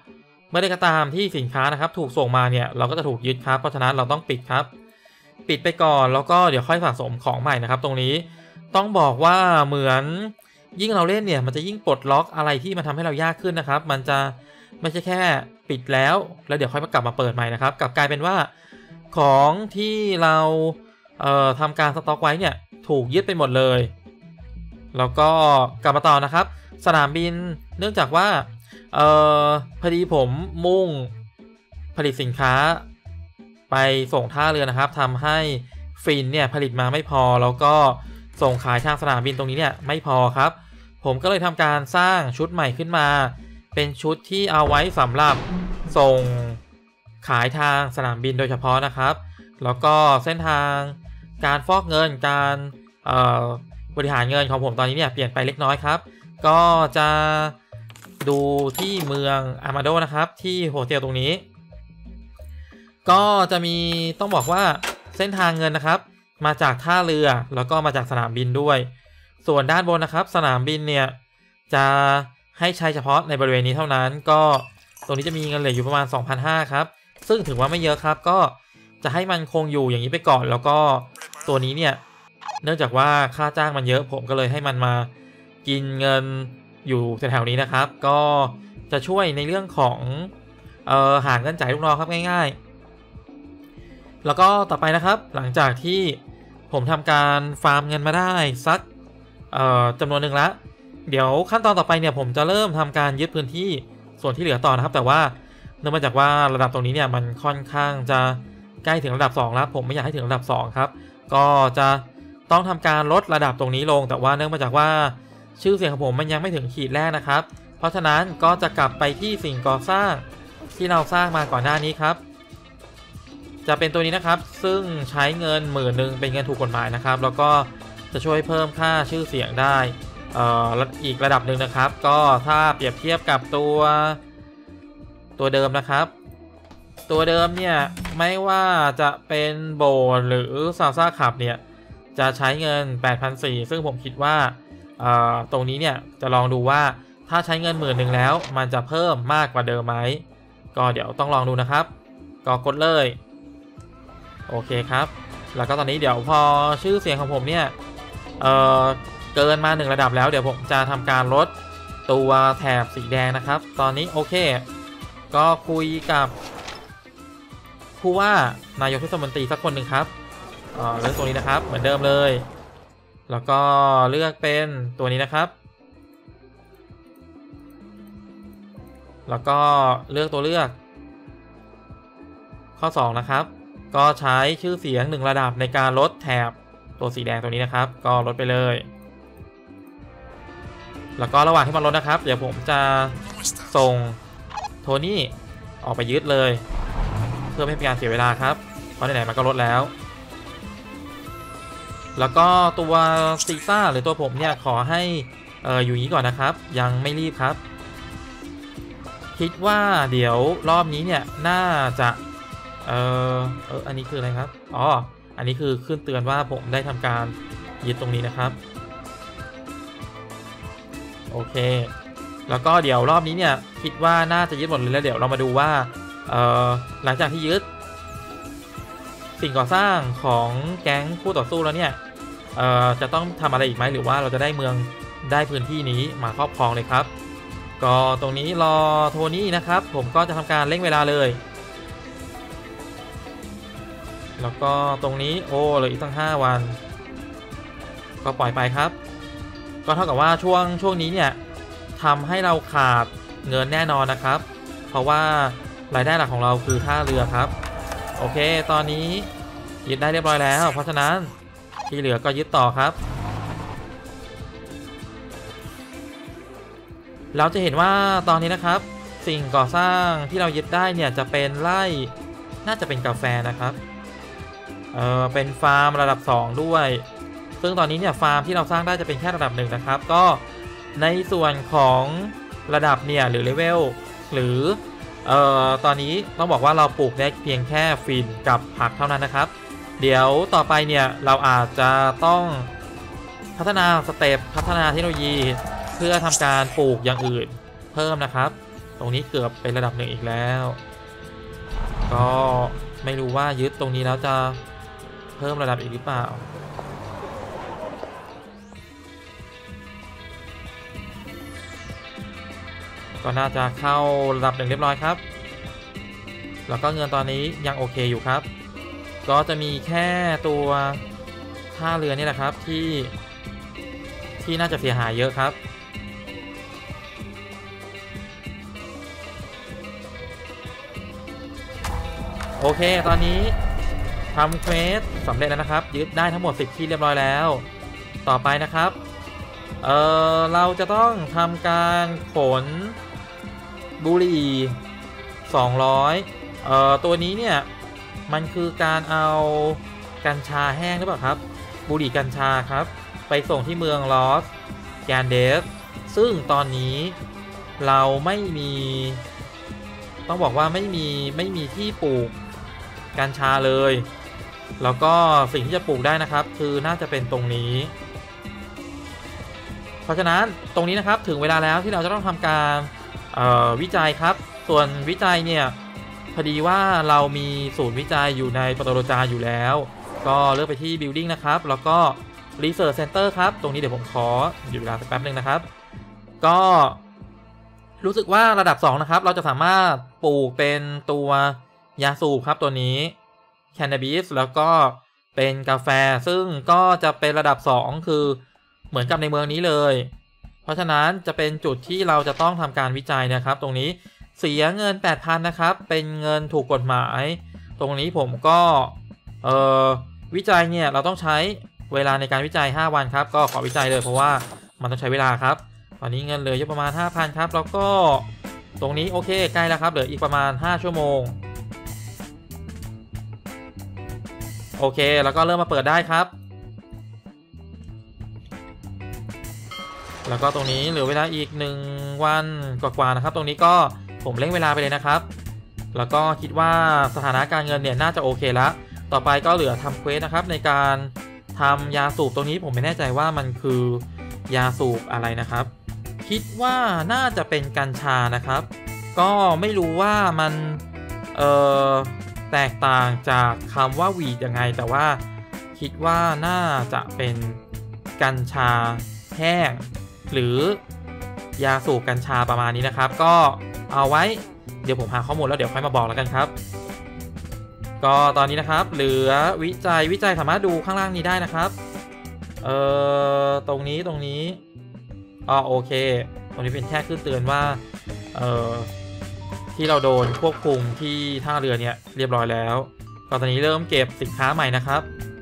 เมื่อใดก็ตามที่สินค้านะครับถูกส่งมาเนี่ยเราก็จะถูกยึดครับเพราะฉะนั้นเราต้องปิดครับปิดไปก่อนแล้วก็เดี๋ยวค่อยสะสมของใหม่นะครับตรงนี้ต้องบอกว่าเหมือนยิ่งเราเล่นเนี่ยมันจะยิ่งปลดล็อกอะไรที่มันทำให้เรายากขึ้นนะครับมันจะไม่ใช่แค่ปิดแล้วแล้วเดี๋ยวค่อยมากลับมาเปิดใหม่นะครับกลับกลายเป็นว่าของที่เราเอ่อทำการสต็อกไว้เนี่ยถูกยึดไปหมดเลยแล้วก็กลับมาต่อนะครับสนามบินเนื่องจากว่าเอ่อพอดีผมมุ่งผลิตสินค้าไปส่งท่าเรือนะครับทำให้ฟินเนี่ยผลิตมาไม่พอแล้วก็ส่งขายทางสนามบินตรงนี้เนี่ยไม่พอครับผมก็เลยทำการสร้างชุดใหม่ขึ้นมาเป็นชุดที่เอาไว้สำหรับส่งขายทางสนามบินโดยเฉพาะนะครับแล้วก็เส้นทางการฟอกเงินการบริหารเงินของผมตอนนี้เนี่ยเปลี่ยนไปเล็กน้อยครับก็จะดูที่เมืองอามาโดนะครับที่โฮเทลตรงนี้ก็จะมีต้องบอกว่าเส้นทางเงินนะครับมาจากท่าเรือแล้วก็มาจากสนามบินด้วยส่วนด้านบนนะครับสนามบินเนี่ยจะให้ใช้เฉพาะในบริเวณนี้เท่านั้นก็ตรงนี้จะมีเงินเหลืออยู่ประมาณ สองพันห้าร้อย ครับซึ่งถือว่าไม่เยอะครับก็จะให้มันคงอยู่อย่างนี้ไปก่อนแล้วก็ตัวนี้เนี่ยเนื่องจากว่าค่าจ้างมันเยอะผมก็เลยให้มันมากินเงินอยู่แถวๆนี้นะครับก็จะช่วยในเรื่องของเอ่อหาเงินจ่ายลูกน้องครับง่ายๆแล้วก็ต่อไปนะครับหลังจากที่ผมทำการฟาร์มเงินมาได้สักเอ่อจำนวนหนึ่งละเดี๋ยวขั้นตอนต่อไปเนี่ยผมจะเริ่มทำการยึดพื้นที่ส่วนที่เหลือต่อนะครับแต่ว่าเนื่องมาจากว่าระดับตรงนี้เนี่ยมันค่อนข้างจะใกล้ถึงระดับสองแล้วผมไม่อยากให้ถึงระดับสองครับก็จะต้องทำการลดระดับตรงนี้ลงแต่ว่าเนื่องมาจากว่าชื่อเสียงของผมมันยังไม่ถึงขีดแรกนะครับเพราะฉะนั้นก็จะกลับไปที่สิ่งก่อสร้างที่เราสร้างมาก่อนหน้านี้ครับจะเป็นตัวนี้นะครับซึ่งใช้เงินหมื่นหนึ่งเป็นเงินถูกกฎหมายนะครับแล้วก็จะช่วยเพิ่มค่าชื่อเสียงได้เอ่ออีกระดับหนึ่งนะครับก็ถ้าเปรียบเทียบกับตัวตัวเดิมนะครับตัวเดิมเนี่ยไม่ว่าจะเป็นโบนหรือซาซ่าขับเนี่ยจะใช้เงิน แปดพันสี่ร้อย ซึ่งผมคิดว่าตรงนี้เนี่ยจะลองดูว่าถ้าใช้เงินหมื่นหนึ่งแล้วมันจะเพิ่มมากกว่าเดิมไหมก็เดี๋ยวต้องลองดูนะครับก็กดเลยโอเคครับแล้วก็ตอนนี้เดี๋ยวพอชื่อเสียงของผมเนี่ยเอ่อเกินมาหนึ่งระดับแล้วเดี๋ยวผมจะทำการลดตัวแถบสีแดงนะครับตอนนี้โอเคก็คุยกับผู้ว่านายกเทศมนตรีสักคนหนึ่งครับเอ่อเลือกตัวนี้นะครับเหมือนเดิมเลยแล้วก็เลือกเป็นตัวนี้นะครับแล้วก็เลือกตัวเลือกข้อสองนะครับก็ใช้ชื่อเสียงหนึ่งระดับในการลดแถบตัวสีแดงตัวนี้นะครับก็ลดไปเลยแล้วก็ระหว่างที่มันลดนะครับเดี๋ยวผมจะส่งโทนี่ออกไปยึดเลยเพื่อไม่ให้เป็นการเสียเวลาครับเพราะไหนๆมันก็ลดแล้วแล้วก็ตัวซีซ่าหรือตัวผมเนี่ยขอให้เอออยู่นี้ก่อนนะครับยังไม่รีบครับคิดว่าเดี๋ยวรอบนี้เนี่ยน่าจะเออเอออันนี้คืออะไรครับอ๋ออันนี้คือขึ้นเตือนว่าผมได้ทำการยึดตรงนี้นะครับโอเคแล้วก็เดี๋ยวรอบนี้เนี่ยคิดว่าน่าจะยึดหมดเลยแล้วเดี๋ยวเรามาดูว่าเออหลังจากที่ยึดสิ่งก่อสร้างของแก๊งคู่ต่อสู้แล้วเนี่ยเอ่อจะต้องทำอะไรอีกไหมหรือว่าเราจะได้เมืองได้พื้นที่นี้มาครอบครองเลยครับก็ตรงนี้รอโทนี่นะครับผมก็จะทำการเร่งเวลาเลยแล้วก็ตรงนี้โอ้เหลืออีกตั้งห้าวันก็ปล่อยไปครับก็เท่ากับว่าช่วงช่วงนี้เนี่ยทำให้เราขาดเงินแน่นอนนะครับเพราะว่ารายได้หลักของเราคือท่าเรือครับโอเคตอนนี้ยึดได้เรียบร้อยแล้วเพราะฉะนั้นที่เหลือก็ยึดต่อครับเราจะเห็นว่าตอนนี้นะครับสิ่งก่อสร้างที่เรายึดได้เนี่ยจะเป็นไร่น่าจะเป็นกาแฟนะครับเออเป็นฟาร์มระดับสองด้วยซึ่งตอนนี้เนี่ยฟาร์มที่เราสร้างได้จะเป็นแค่ระดับหนึ่งนะครับก็ในส่วนของระดับเนี่ยหรือเลเวลหรือเอ่อตอนนี้ต้องบอกว่าเราปลูกได้เพียงแค่ฟินกับผักเท่านั้นนะครับเดี๋ยวต่อไปเนี่ยเราอาจจะต้องพัฒนาสเต็ปพัฒนาเทคโนโลยีเพื่อทำการปลูกอย่างอื่นเพิ่มนะครับตรงนี้เกือบเป็นระดับหนึ่งอีกแล้วก็ไม่รู้ว่ายึดตรงนี้แล้วจะเพิ่มระดับอีกหรือเปล่าก็น่าจะเข้าระดับหนึ่งเรียบร้อยครับแล้วก็เงินตอนนี้ยังโอเคอยู่ครับก็จะมีแค่ตัวท่าเรือนี่แหละครับที่ที่น่าจะเสียหายเยอะครับโอเคตอนนี้ทำเควสสำเร็จแล้วนะครับยึดได้ทั้งหมดสิบที่เรียบร้อยแล้วต่อไปนะครับเออเราจะต้องทำการขนบุหรี่สองร้อยเอ่อตัวนี้เนี่ยมันคือการเอากัญชาแห้งหรือเปล่าครับบุหรี่กัญชาครับไปส่งที่เมืองลอสแกนเดสซึ่งตอนนี้เราไม่มีต้องบอกว่าไม่มีไม่มีที่ปลูกกัญชาเลยแล้วก็สิ่งที่จะปลูกได้นะครับคือน่าจะเป็นตรงนี้เพราะฉะนั้นตรงนี้นะครับถึงเวลาแล้วที่เราจะต้องทำการวิจัยครับส่วนวิจัยเนี่ยพอดีว่าเรามีศูนย์วิจัยอยู่ในปตโรจาอยู่แล้วก็เลือกไปที่ building นะครับแล้วก็ research center ครับตรงนี้เดี๋ยวผมขอหยุดเวลาสักแป๊บนึงนะครับก็รู้สึกว่าระดับสองนะครับเราจะสามารถปลูกเป็นตัวยาสูบครับตัวนี้แคนนาบิสแล้วก็เป็นกาแฟซึ่งก็จะเป็นระดับสองคือเหมือนกับในเมืองนี้เลยเพราะฉะนั้นจะเป็นจุดที่เราจะต้องทำการวิจัยนะครับตรงนี้เสียเงิน แปดพัน นะครับเป็นเงินถูกกฎหมายตรงนี้ผมก็เอ่อวิจัยเนี่ยเราต้องใช้เวลาในการวิจัยห้าวันครับก็ขอวิจัยเลยเพราะว่ามันต้องใช้เวลาครับตอนนี้เงินเหลืออยู่ประมาณ ห้าพัน ครับแล้วก็ตรงนี้โอเคใกล้แล้วครับเหลืออีกประมาณห้าชั่วโมงโอเคแล้วก็เริ่มมาเปิดได้ครับแล้วก็ตรงนี้เหลือเวลาอีกหนึ่งวันกว่าๆนะครับตรงนี้ก็ผมเร่งเวลาไปเลยนะครับแล้วก็คิดว่าสถานะการเงินเนี่ยน่าจะโอเคแล้วต่อไปก็เหลือทำเควสนะครับในการทำยาสูบตรงนี้ผมไม่แน่ใจว่ามันคือยาสูบอะไรนะครับคิดว่าน่าจะเป็นกัญชานะครับก็ไม่รู้ว่ามันเอ่อแตกต่างจากคำว่าวีดยังไงแต่ว่าคิดว่าน่าจะเป็นกัญชาแห้งหรือยาสูบกัญชาประมาณนี้นะครับก็เอาไว้เดี๋ยวผมหาข้อมูลแล้วเดี๋ยวค่อยมาบอกแล้วกันครับก็ตอนนี้นะครับเหลือวิจัยวิจัยสามารถดูข้างล่างนี้ได้นะครับเอ่อตรงนี้ตรงนี้อ๋อโอเคตรงนี้เป็นแค่ขึ้นเตือนว่าเอ่อที่เราโดนควบคุมที่ท่าเรือเนี่ยเรียบร้อยแล้วก็ตอนนี้เริ่มเก็บสินค้าใหม่นะครับ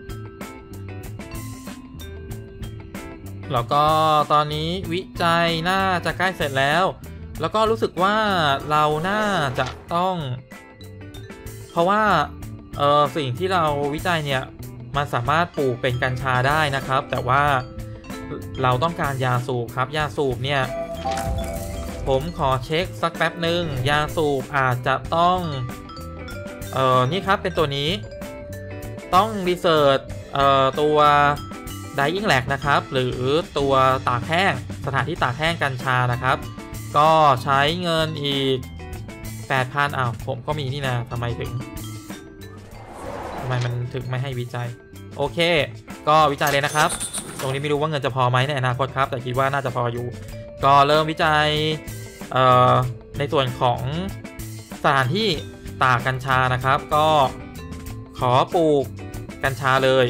แล้วก็ตอนนี้วิจัยน่าจะใกล้เสร็จแล้วแล้วก็รู้สึกว่าเราน่าจะต้องเพราะว่าเออสิ่งที่เราวิจัยเนี่ยมันสามารถปลูกเป็นกัญชาได้นะครับแต่ว่าเราต้องการยาสูบครับยาสูบเนี่ยผมขอเช็คสักแป๊บหนึ่งยาสูบอาจจะต้องเออนี่ครับเป็นตัวนี้ต้องรีเสิร์ชเอ่อตัวDying Lag นะครับหรือตัวตากแห้งสถานที่ตากแห้งกัญชานะครับก็ใช้เงินอีก แปดพัน อ้าวผมก็มีนี่นะทำไมถึงทำไมมันถึงไม่ให้วิจัยโอเคก็วิจัยเลยนะครับตรงนี้ไม่รู้ว่าเงินจะพอไหมในอนาคตครับแต่คิดว่าน่าจะพออยู่ก็เริ่มวิจัยเอ่อในส่วนของสถานที่ตากกัญชานะครับก็ขอปลูกกัญชาเลย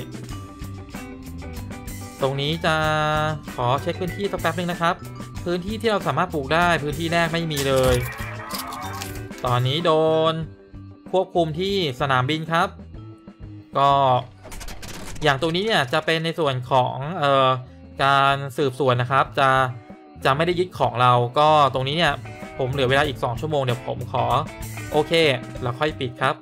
ตรงนี้จะขอเช็คพื้นที่สักแป๊บนึงนะครับพื้นที่ที่เราสามารถปลูกได้พื้นที่แรกไม่มีเลยตอนนี้โดนควบคุมที่สนามบินครับก็อย่างตรงนี้เนี่ยจะเป็นในส่วนของเอ่อการสืบสวนนะครับจะจะไม่ได้ยึดของเราก็ตรงนี้เนี่ยผมเหลือเวลาอีกสองชั่วโมงเดี๋ยวผมขอโอเคแล้วค่อยปิดครับ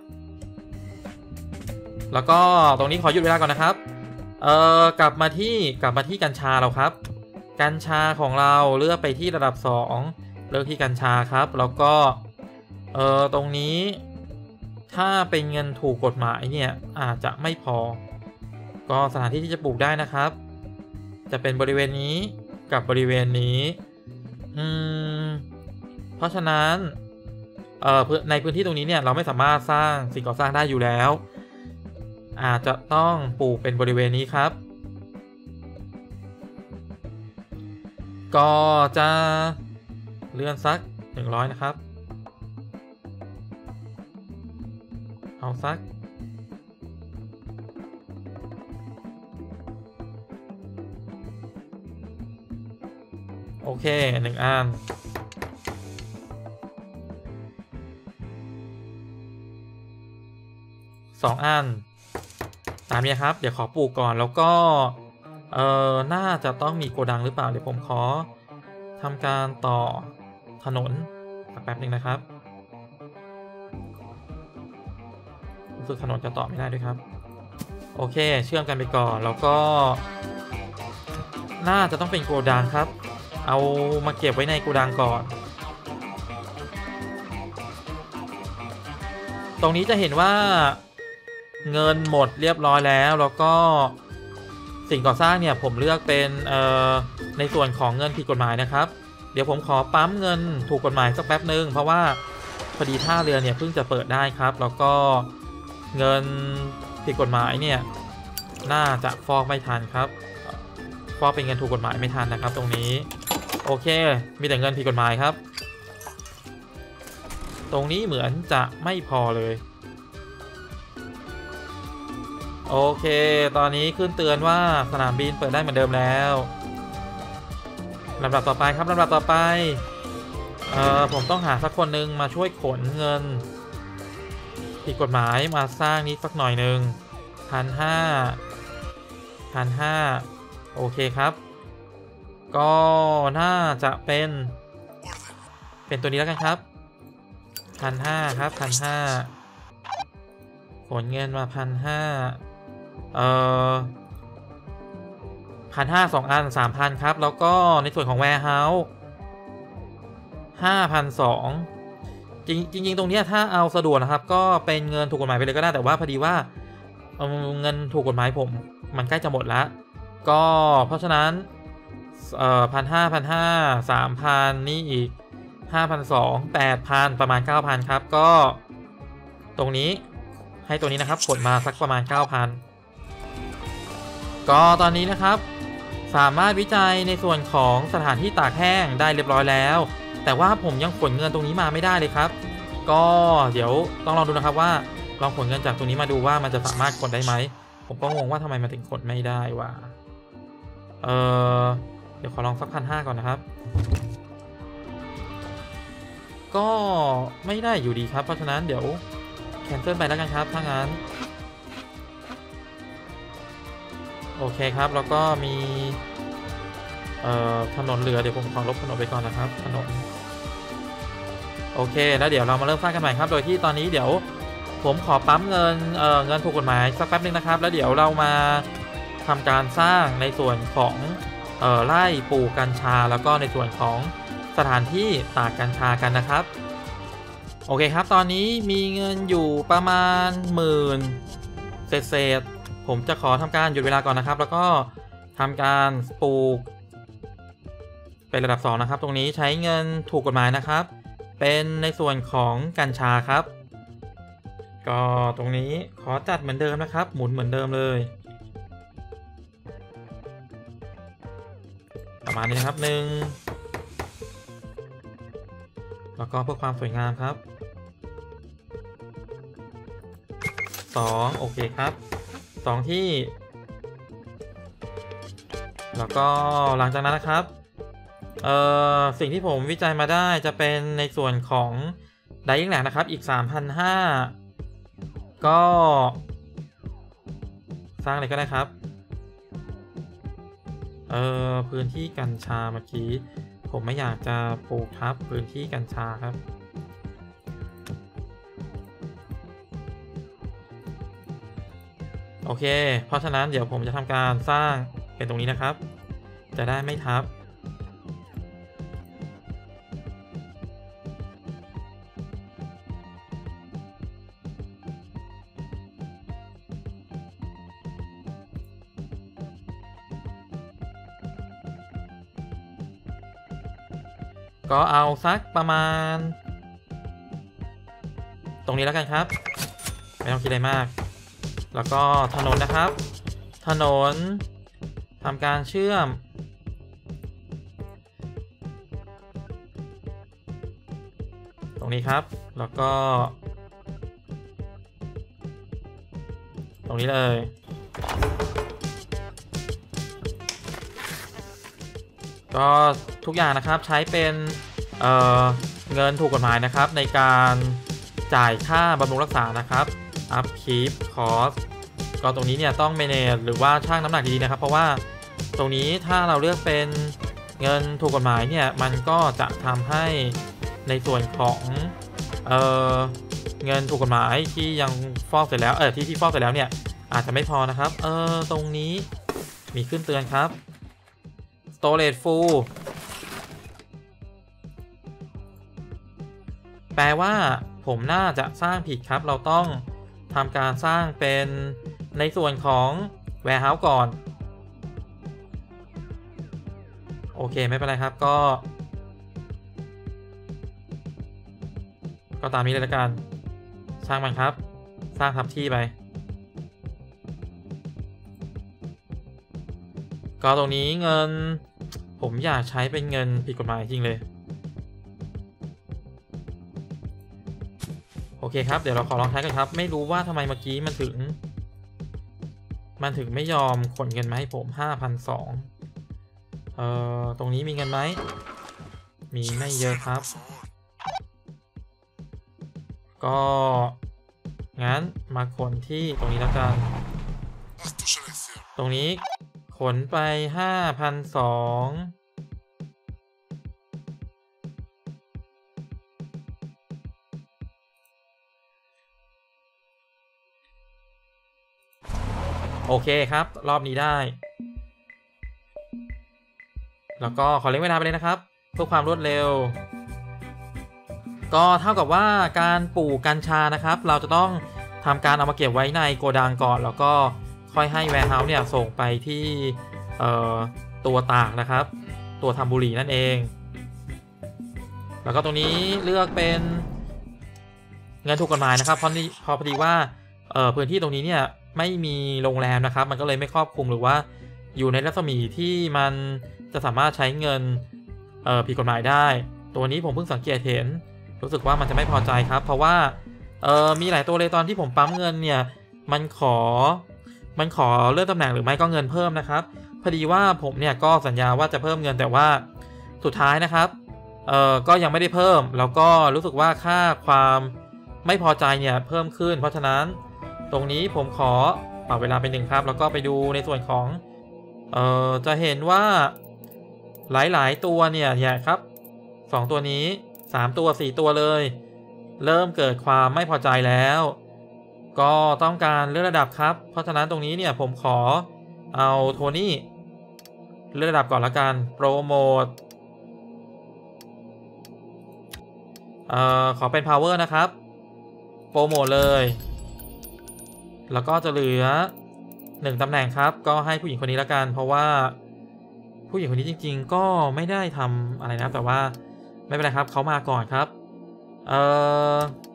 แล้วก็ตรงนี้ขอหยุดเวลาก่อนนะครับเอ่อกลับมาที่กลับมาที่กัญชาเราครับกัญชาของเราเลือกไปที่ระดับสองเลือกที่กัญชาครับแล้วก็เอ่อตรงนี้ถ้าเป็นเงินถูกกฎหมายเนี่ยอาจจะไม่พอก็สถานที่ที่จะปลูกได้นะครับจะเป็นบริเวณนี้กับบริเวณนี้อืมผเพราะฉะนั้นเอ่อในพื้นที่ตรงนี้เนี่ยเราไม่สามารถสร้างสิ่งก่อสร้างได้อยู่แล้วอาจจะต้องปลูกเป็นบริเวณนี้ครับก็จะเลื่อนสักหนึ่งร้อยนะครับเอาสักโอเคหนึ่งอันสองอันตามนี้ครับเดี๋ยวขอปลูกก่อนแล้วก็เอ่อน่าจะต้องมีโกดังหรือเปล่าเดี๋ยวผมขอทำการต่อถนนแป๊บนึงนะครับรู้สึกถนนจะต่อไม่ได้ด้วยครับโอเคเชื่อมกันไปก่อนแล้วก็น่าจะต้องเป็นโกดังครับเอามาเก็บไว้ในโกดังก่อนตรงนี้จะเห็นว่าเงินหมดเรียบร้อยแล้วแล้วก็สิ่งก่อสร้างเนี่ยผมเลือกเป็นเอ่อในส่วนของเงินผิดกฎหมายนะครับเดี๋ยวผมขอปั๊มเงินถูกกฎหมายสักแป๊บนึงเพราะว่าพอดีท่าเรือเนี่ยเพิ่งจะเปิดได้ครับแล้วก็เงินผิดกฎหมายเนี่ยน่าจะฟอกไม่ทันครับฟอกเป็นเงินถูกกฎหมายไม่ทันนะครับตรงนี้โอเคมีแต่เงินผิดกฎหมายครับตรงนี้เหมือนจะไม่พอเลยโอเคตอนนี้ขึ้นเตือนว่าสนามบินเปิดได้เหมือนเดิมแล้วลำดับต่อไปครับลำดับต่อไปเอ่อผมต้องหาสักคนหนึ่งมาช่วยขนเงินผิดกฎหมายมาสร้างนี้สักหน่อยหนึ่งพันห้าพันห้าโอเคครับก็น่าจะเป็นเป็นตัวนี้แล้วกันครับพันห้าครับพันห้าขนเงินมาพันห้าเอ่อพันห้าสองอันสามพันครับแล้วก็ในส่วนของ warehouse ห้าพันสองจริงจริงๆตรงนี้ถ้าเอาสะดวกนะครับก็เป็นเงินถูกกฎหมายไปเลยก็ได้แต่ว่าพอดีว่าเงินถูกกฎหมายผมมันใกล้จะหมดแล้วก็เพราะฉะนั้นเอ่อพันห้าพันห้าสามพันนี่อีกห้าพันสองแปดพันประมาณเก้าพันครับก็ตรงนี้ให้ตัวนี้นะครับขนมาสักประมาณ เก้าพัน ก็ตอนนี้นะครับสามารถวิจัยในส่วนของสถานที่ตากแห้งได้เรียบร้อยแล้วแต่ว่าผมยังขนเงินตรงนี้มาไม่ได้เลยครับก็เดี๋ยวต้องลองดูนะครับว่าลองขนเงินจากตรงนี้มาดูว่ามันจะสามารถขนได้ไหมผมก็งงว่าทำไมมันถึงขนไม่ได้วะเออเดี๋ยวขอลองสักพันห้าก่อนนะครับก็ไม่ได้อยู่ดีครับเพราะฉะนั้นเดี๋ยวแคนเซิลไปแล้วกันครับถ้างั้นโอเคครับแล้วก็มีเอ่อถนนเหลือเดี๋ยวผมขอลบถนนไปก่อนนะครับถนนโอเคแล้วเดี๋ยวเรามาเริ่มสร้างกันใหม่ครับโดยที่ตอนนี้เดี๋ยวผมขอปั๊มเงินเอ่อเงินถูกกฎหมายสักแป๊บนึงนะครับแล้วเดี๋ยวเรามาทำการสร้างในส่วนของเอ่อไร่ปลูกกัญชาแล้วก็ในส่วนของสถานที่ตากกัญชากันนะครับโอเคครับตอนนี้มีเงินอยู่ประมาณหมื่นเศษๆผมจะขอทำการหยุดเวลาก่อนนะครับแล้วก็ทำการปลูกเป็นระดับสองนะครับตรงนี้ใช้เงินถูกกฎหมายนะครับเป็นในส่วนของกัญชาครับก็ตรงนี้ขอจัดเหมือนเดิมนะครับหมุนเหมือนเดิมเลยประมาณนี้นะครับหนึ่งแล้วก็เพื่อความสวยงามครับสองโอเคครับสองที่แล้วก็หลังจากนั้นนะครับเอ่อสิ่งที่ผมวิจัยมาได้จะเป็นในส่วนของไดอิ่งแหลกนะครับอีก สามพันห้าร้อย ก็สร้างอะไรก็ได้ครับเอ่อพื้นที่กัญชาเมื่อกี้ผมไม่อยากจะปลูกทับพื้นที่กัญชาครับโอเคเพราะฉะนั้นเดี๋ยวผมจะทำการสร้างเป็นตรงนี้นะครับจะได้ไม่ทับก็เอาสักประมาณตรงนี้แล้วกันครับไม่ต้องคิดอะไรมากแล้วก็ถนนนะครับถนนทำการเชื่อมตรงนี้ครับแล้วก็ตรงนี้เลยก็ทุกอย่างนะครับใช้เป็นเอ่อเงินถูกกฎหมายนะครับในการจ่ายค่าบำรุงรักษานะครับ upkeep cost ก็ตรงนี้เนี่ยต้อง manage หรือว่าชั่งน้ำหนักดีๆนะครับเพราะว่าตรงนี้ถ้าเราเลือกเป็นเงินถูกกฎหมายเนี่ยมันก็จะทำให้ในส่วนของเอ่อเงินถูกกฎหมายที่ยังฟอกเสร็จแล้วเออที่ที่ฟอกเสร็จแล้วเนี่ยอาจจะไม่พอนะครับเออตรงนี้มีขึ้นเตือนครับ storage full แปลว่าผมน่าจะสร้างผิดครับเราต้องทำการสร้างเป็นในส่วนของ warehouse ก่อนโอเคไม่เป็นไรครับก็ก็ตามนี้เลยละกันช่างมันครับสร้างทับที่ไปก็ตรงนี้เงินผมอยากใช้เป็นเงินผิดกฎหมายจริงเลยโอเคครับเดี๋ยวเราขอลองใช้กันครับไม่รู้ว่าทำไมเมื่อกี้มันถึงมันถึงไม่ยอมขนเงินมาให้ผม ห้าพันสองร้อย เอ่อตรงนี้มีเงินไหมมีไม่เยอะครับก็งั้นมาขนที่ตรงนี้แล้วกันตรงนี้ขนไป ห้าพันสองร้อย โอเคครับรอบนี้ได้แล้วก็ขอเล่นเวลาไปเลยนะครับเพื่อความรวดเร็วก็เท่ากับว่าการปลูกกัญชานะครับเราจะต้องทำการเอามาเก็บไว้ในโกดังก่อนแล้วก็ค่อยให้แวร์เฮาส์เนี่ยส่งไปที่ตัวตากนะครับตัวทำบุหรี่นั่นเองแล้วก็ตรงนี้เลือกเป็นเงินถูกกฎหมายนะครับเพราะนี่พอพอดีว่าพื้นที่ตรงนี้เนี่ยไม่มีโรงแรมนะครับมันก็เลยไม่ครอบคลุมหรือว่าอยู่ในรัศมีที่มันจะสามารถใช้เงินผิดกฎหมายได้ตัวนี้ผมเพิ่งสังเกตเห็นรู้สึกว่ามันจะไม่พอใจครับเพราะว่าเออมีหลายตัวเลยตอนที่ผมปั๊มเงินเนี่ยมันขอมันขอเลื่อนตำแหน่งหรือไม่ก็เงินเพิ่มนะครับพอดีว่าผมเนี่ยก็สัญญาว่าจะเพิ่มเงินแต่ว่าสุดท้ายนะครับเออก็ยังไม่ได้เพิ่มแล้วก็รู้สึกว่าค่าความไม่พอใจเนี่ยเพิ่มขึ้นเพราะฉะนั้นตรงนี้ผมขอปรับเวลาไปหนึ่งครับแล้วก็ไปดูในส่วนของเอ่อจะเห็นว่าหลายๆตัวเนี่ยเนี่ยครับสองตัวนี้สามตัวสี่ตัวเลยเริ่มเกิดความไม่พอใจแล้วก็ต้องการเลื่อนระดับครับเพราะฉะนั้นตรงนี้เนี่ยผมขอเอาโทนี่เลื่อนระดับก่อนละกันโปรโมทเอ่อขอเป็น power นะครับโปรโมทเลยแล้วก็จะเหลือหนึ่งตำแหน่งครับก็ให้ผู้หญิงคนนี้ละกันเพราะว่าผู้หญิงคนนี้จริงๆก็ไม่ได้ทำอะไรนะแต่ว่าไม่เป็นไรครับเขามาก่อนครับเออ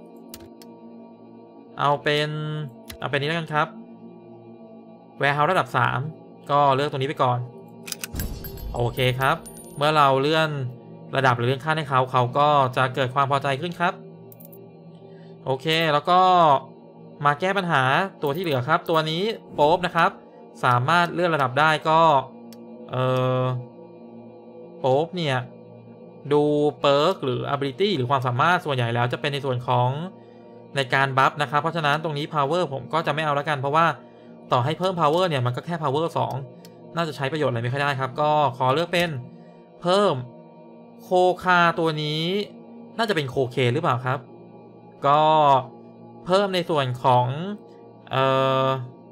เอาเป็นเอาเป็นนี้แล้วกันครับ warehouse ระดับสามก็เลือกตัวนี้ไปก่อนโอเคครับเมื่อเราเลื่อนระดับหรือเลื่อนขั้นให้เขาเขาก็จะเกิดความพอใจขึ้นครับโอเคแล้วก็มาแก้ปัญหาตัวที่เหลือครับตัวนี้โป๊บนะครับสามารถเลื่อนระดับได้ก็เออโป๊บเนี่ยดูเปิร์กหรือ ability หรือความสามารถส่วนใหญ่แล้วจะเป็นในส่วนของในการบัฟนะครับเพราะฉะนั้นตรงนี้ power ผมก็จะไม่เอาแล้วกันเพราะว่าต่อให้เพิ่ม power เนี่ยมันก็แค่ power สองน่าจะใช้ประโยชน์อะไรไม่ค่อยได้ครับก็ขอเลือกเป็นเพิ่มโคคาตัวนี้น่าจะเป็นโคเคนหรือเปล่าครับก็เพิ่มในส่วนของเอ่อ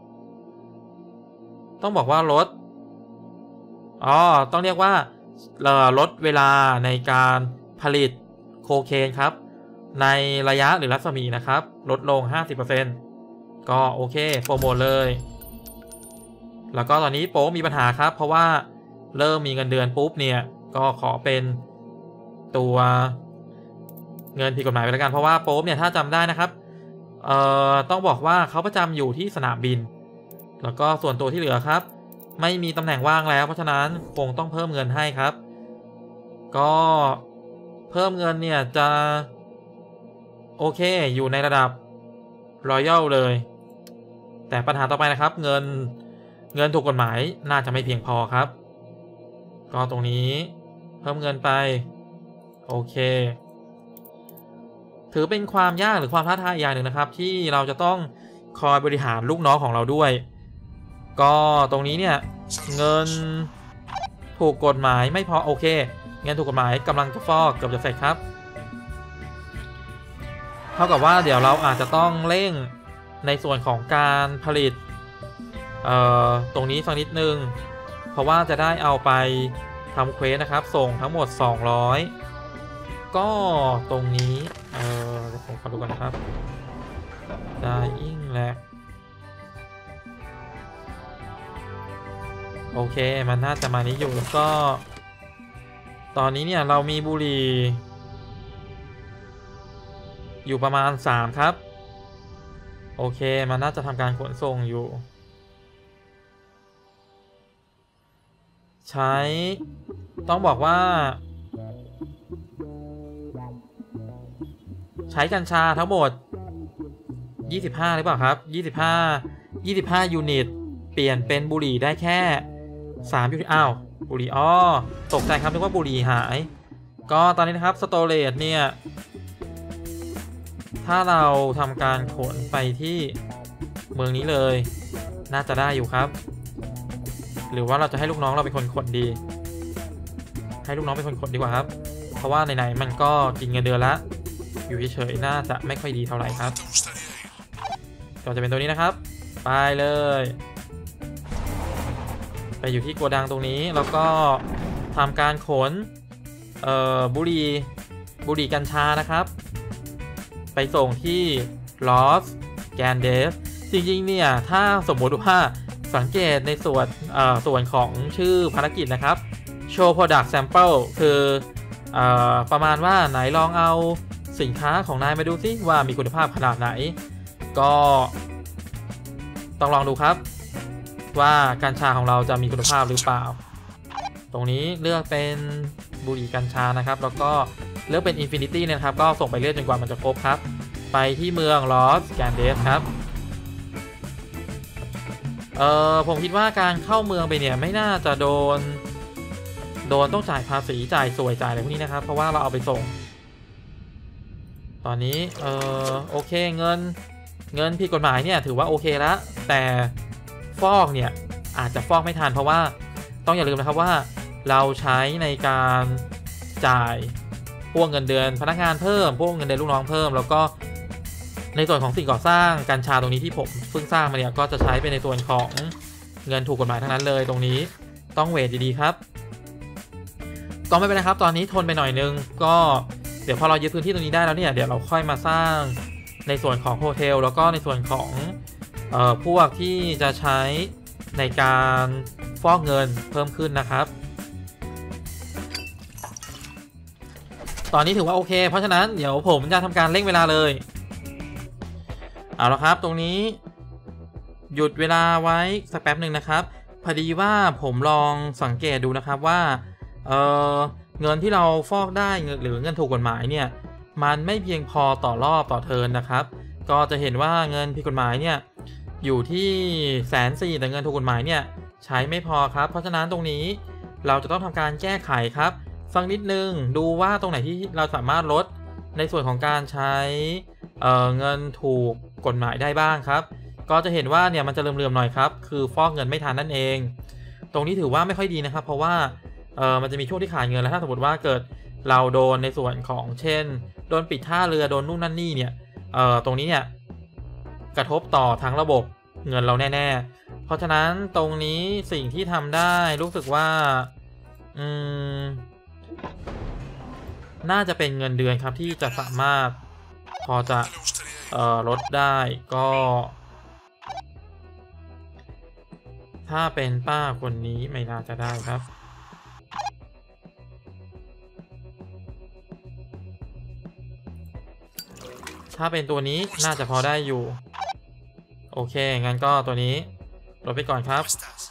ต้องบอกว่าลดอ๋อต้องเรียกว่าลดเวลาในการผลิตโคเคนครับในระยะหรือรัศมีนะครับลดลง ห้าสิบเปอร์เซ็นต์ ก็โอเคโปรโมทเลยแล้วก็ตอนนี้โป๊มีปัญหาครับเพราะว่าเริ่มมีเงินเดือนปุ๊บเนี่ยก็ขอเป็นตัวเงินผิดกฎหมายไปแล้วกันเพราะว่าโป๊ปเนี่ยถ้าจำได้นะครับเอ่อต้องบอกว่าเขาประจำอยู่ที่สนามบินแล้วก็ส่วนตัวที่เหลือครับไม่มีตำแหน่งว่างแล้วเพราะฉะนั้นคงต้องเพิ่มเงินให้ครับก็เพิ่มเงินเนี่ยจะโอเคอยู่ในระดับรอยัลเลยแต่ปัญหาต่อไปนะครับเงินเงินถูกกฎหมายน่าจะไม่เพียงพอครับก็ตรงนี้เพิ่มเงินไปโอเคถือเป็นความยากหรือความท้าทายอย่างหนึ่งนะครับที่เราจะต้องคอยบริหารลูกน้องของเราด้วยก็ตรงนี้เนี่ยเงินถูกกฎหมายไม่พอโอเคเงินถูกกฎหมายกำลังจะฟอกเกือบจะเสร็จครับเท่ากับว่าเดี๋ยวเราอาจจะต้องเร่งในส่วนของการผลิตเอ่อตรงนี้สักนิดนึงเพราะว่าจะได้เอาไปทำเควสนะครับส่งทั้งหมดสองร้อยก็ตรงนี้เออเดี๋ยวผมขอดูกันนะครับได้ยิ่งแหละโอเคมันน่าจะมานี้อยู่แล้วก็ตอนนี้เนี่ยเรามีบุหรี่อยู่ประมาณสามครับโอเคมันน่าจะทำการขนส่งอยู่ใช้ต้องบอกว่าใช้กัญชาทั้งหมดยี่สิบห้าหรือเปล่าครับยี่สิบห้า ยี่สิบห้ายูนิตเปลี่ยนเป็นบุหรี่ได้แค่สามยูนิตอ้าวบุหรี่อ้อตกใจครับนึกว่าบุหรี่หายก็ตอนนี้นะครับสโตเรจเนี่ยถ้าเราทำการขนไปที่เมืองนี้เลยน่าจะได้อยู่ครับหรือว่าเราจะให้ลูกน้องเราเป็นคนขนดีให้ลูกน้องเป็นคนขนดีกว่าครับเพราะว่าไหนๆมันก็กินเงินเดือนละอยู่เฉยๆน่าจะไม่ค่อยดีเท่าไหร่ครับก็จะเป็นตัวนี้นะครับไปเลยไปอยู่ที่โกดังตรงนี้แล้วก็ทำการขนเอ่อบุหรี่บุหรี่กัญชานะครับไปส่งที่ลอสแกนเดสจริงๆเนี่ยถ้าสมมติว่าสังเกตในส่วนเอ่อส่วนของชื่อภารกิจนะครับโชว์ product sample คือเอ่อประมาณว่าไหนลองเอาสินค้าของนายมาดูสิว่ามีคุณภาพขนาดไหนก็ต้องลองดูครับว่ากัญชาของเราจะมีคุณภาพหรือเปล่าตรงนี้เลือกเป็นบุหรี่กัญชานะครับแล้วก็เลือกเป็น Infinity นะครับก็ส่งไปเรื่อยจนกว่ามันจะครบครับไปที่เมืองลอสแกนเดสครับเอ่อผมคิดว่าการเข้าเมืองไปเนี่ยไม่น่าจะโดนโดนต้องจ่ายภาษีจ่ายสวยจ่ายอะไรพวกนี้นะครับเพราะว่าเราเอาไปส่งตอนนี้เออโอเคเงินเงินผิดกฎหมายเนี่ยถือว่าโอเคแล้วแต่ฟอกเนี่ยอาจจะฟอกไม่ทันเพราะว่าต้องอย่าลืมนะครับว่าเราใช้ในการจ่ายพวกเงินเดือนพนักงานเพิ่มพวกเงินเดือนลูกน้องเพิ่มแล้วก็ในส่วนของสิ่งก่อสร้างกัญชาตรงนี้ที่ผมเพิ่งสร้างมาเนี่ยก็จะใช้เป็นในส่วนของเงินถูกกฎหมายทั้งนั้นเลยตรงนี้ต้องเวทดีๆครับก็ไม่เป็นไรครับตอนนี้ทนไปหน่อยนึงก็เดี๋ยวพอเรายึดพื้นที่ตรงนี้ได้แล้วเนี่ยเดี๋ยวเราค่อยมาสร้างในส่วนของโฮเทลแล้วก็ในส่วนของเอ่อพวกที่จะใช้ในการฟอกเงินเพิ่มขึ้นนะครับตอนนี้ถือว่าโอเคเพราะฉะนั้นเดี๋ยวผมจะทำการเร่งเวลาเลยเอาละครับตรงนี้หยุดเวลาไว้สักแป๊บหนึ่งนะครับพอดีว่าผมลองสังเกตดูนะครับว่าเอ่อเงินที่เราฟอกได้หรือเงินถูกกฎหมายเนี่ยมันไม่เพียงพอต่อรอบต่อเทิร์นนะครับก็จะเห็นว่าเงินผิดกฎหมายเนี่ยอยู่ที่แสนสี่แต่เงินถูกกฎหมายเนี่ยใช้ไม่พอครับเพราะฉะนั้นตรงนี้เราจะต้องทำการแก้ไขครับฟังนิดนึงดูว่าตรงไหนที่เราสามารถลดในส่วนของการใช้เอ่อเงินถูกกฎหมายได้บ้างครับก็จะเห็นว่าเนี่ยมันจะเลื่อมๆหน่อยครับคือฟอกเงินไม่ทันนั่นเองตรงนี้ถือว่าไม่ค่อยดีนะครับเพราะว่าเออมันจะมีช่วงที่ขาดเงินแล้วถ้าสมมติว่าเกิดเราโดนในส่วนของเช่นโดนปิดท่าเรือโดนนู่นนั่นนี่เนี่ยเออตรงนี้เนี่ยกระทบต่อทั้งระบบเงินเราแน่ๆเพราะฉะนั้นตรงนี้สิ่งที่ทำได้รู้สึกว่าอืมน่าจะเป็นเงินเดือนครับที่จะสามารถพอจะเอ่อลดได้ก็ถ้าเป็นป้าคนนี้ไม่น่าจะได้ครับถ้าเป็นตัวนี้น่าจะพอได้อยู่โอเคงั้นก็ตัวนี้ลดไปก่อนครับ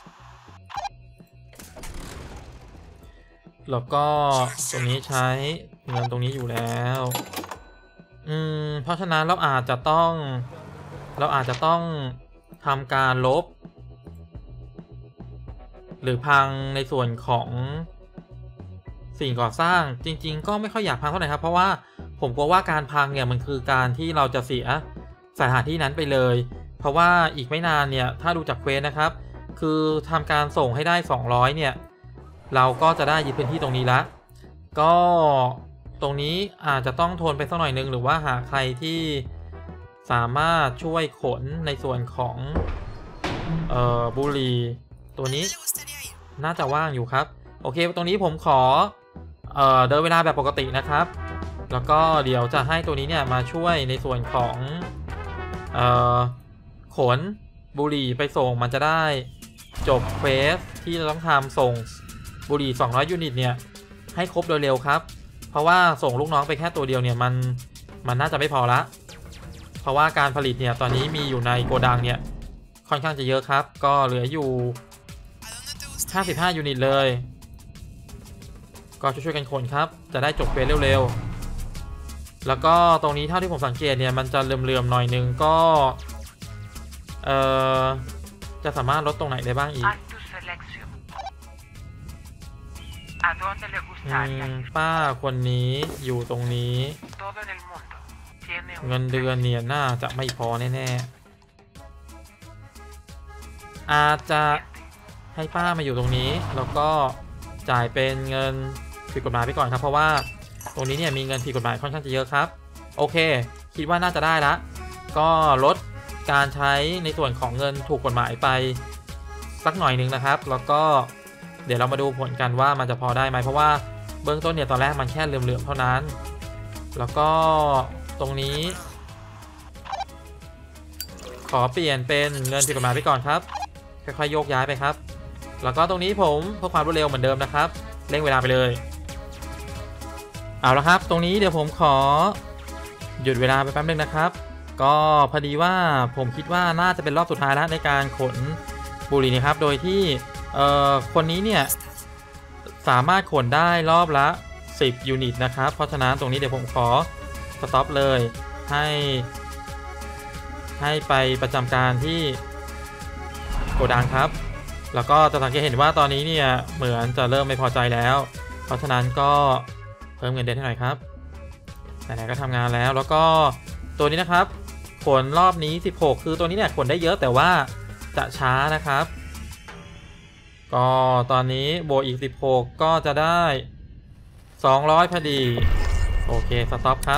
แล้วก็ตรงนี้ใช้เงินตรงนี้อยู่แล้วอืมเพราะฉะนั้นเราอาจจะต้องเราอาจจะต้องทำการลบหรือพังในส่วนของสิ่งก่อสร้างจริงๆก็ไม่ค่อยอยากพังเท่าไหร่ครับเพราะว่าผมกลัวว่าการพังเนี่ยมันคือการที่เราจะเสียสถานที่นั้นไปเลยเพราะว่าอีกไม่นานเนี่ยถ้าดูจากเควสนะครับคือทำการส่งให้ได้สองร้อยเนี่ยเราก็จะได้ยึดพื้นที่ตรงนี้ละก็ตรงนี้อาจจะต้องทนไปสักหน่อยนึงหรือว่าหาใครที่สามารถช่วยขนในส่วนของเอ่อบุหรี่ตัวนี้น่าจะว่างอยู่ครับโอเคตรงนี้ผมขอเอ่อเดินเวลาแบบปกตินะครับแล้วก็เดี๋ยวจะให้ตัวนี้เนี่ยมาช่วยในส่วนของเอ่อขนบุหรี่ไปส่งมันจะได้จบเควสที่เราต้องทำส่งบุหรี่สองร้อยยูนิตเนี่ยให้ครบโดยเร็วครับเพราะว่าส่งลูกน้องไปแค่ตัวเดียวเนี่ยมันมันน่าจะไม่พอละเพราะว่าการผลิตเนี่ยตอนนี้มีอยู่ในโกดังเนี่ยค่อนข้างจะเยอะครับก็เหลืออยู่ห้าสิบห้ายูนิตเลยก็ช่วยๆกันขนครับจะได้จบเควสเร็วๆแล้วก็ตรงนี้เท่าที่ผมสังเกตเนี่ยมันจะเลื่อมๆหน่อยนึงก็เอ่อจะสามารถลดตรงไหนได้บ้างอีกป้าคนนี้อยู่ตรงนี้เงินเดือนเนี่ยน่าจะไม่พอแน่ๆอาจจะให้ป้ามาอยู่ตรงนี้แล้วก็จ่ายเป็นเงินผิดกฎหมายไปก่อนครับเพราะว่าตรงนี้เนี่ยมีเงินผิดกฎหมายค่อนข้างจะเยอะครับโอเคคิดว่าน่าจะได้ละก็ลดการใช้ในส่วนของเงินถูกกฎหมายไปสักหน่อยนึงนะครับแล้วก็เดี๋ยวเรามาดูผลกันว่ามันจะพอได้ไหมเพราะว่าเบื้องต้นเนี่ยตอนแรกมันแค่เหลื่อมๆเท่านั้นแล้วก็ตรงนี้ขอเปลี่ยนเป็นเงินผิดกฎหมายไปก่อนครับค่อยๆโยกย้ายไปครับแล้วก็ตรงนี้ผมเพื่อความรวดเร็วเหมือนเดิมนะครับเร่งเวลาไปเลยเอาละครับตรงนี้เดี๋ยวผมขอหยุดเวลาไปแป๊บนึงนะครับก็พอดีว่าผมคิดว่าน่าจะเป็นรอบสุดท้ายแล้วในการขนบุหรี่นะครับโดยที่เอ่อคนนี้เนี่ยสามารถขนได้รอบละสิบยูนิตนะครับเพราะฉะนั้นตรงนี้เดี๋ยวผมขอสต็อปเลยให้ให้ไปประจำการที่โกดังครับแล้วก็จะสังเกตเห็นว่าตอนนี้เนี่ยเหมือนจะเริ่มไม่พอใจแล้วเพราะฉะนั้นก็เพิ่มเงินเดือนให้หน่อยครับไหนๆก็ทำงานแล้วแล้วก็ตัวนี้นะครับขนรอบนี้สิบหกคือตัวนี้เนี่ยขนได้เยอะแต่ว่าจะช้านะครับก็ตอนนี้บวกอีกสิบหกก็จะได้สองร้อยพอดีโอเคสต็อปครับ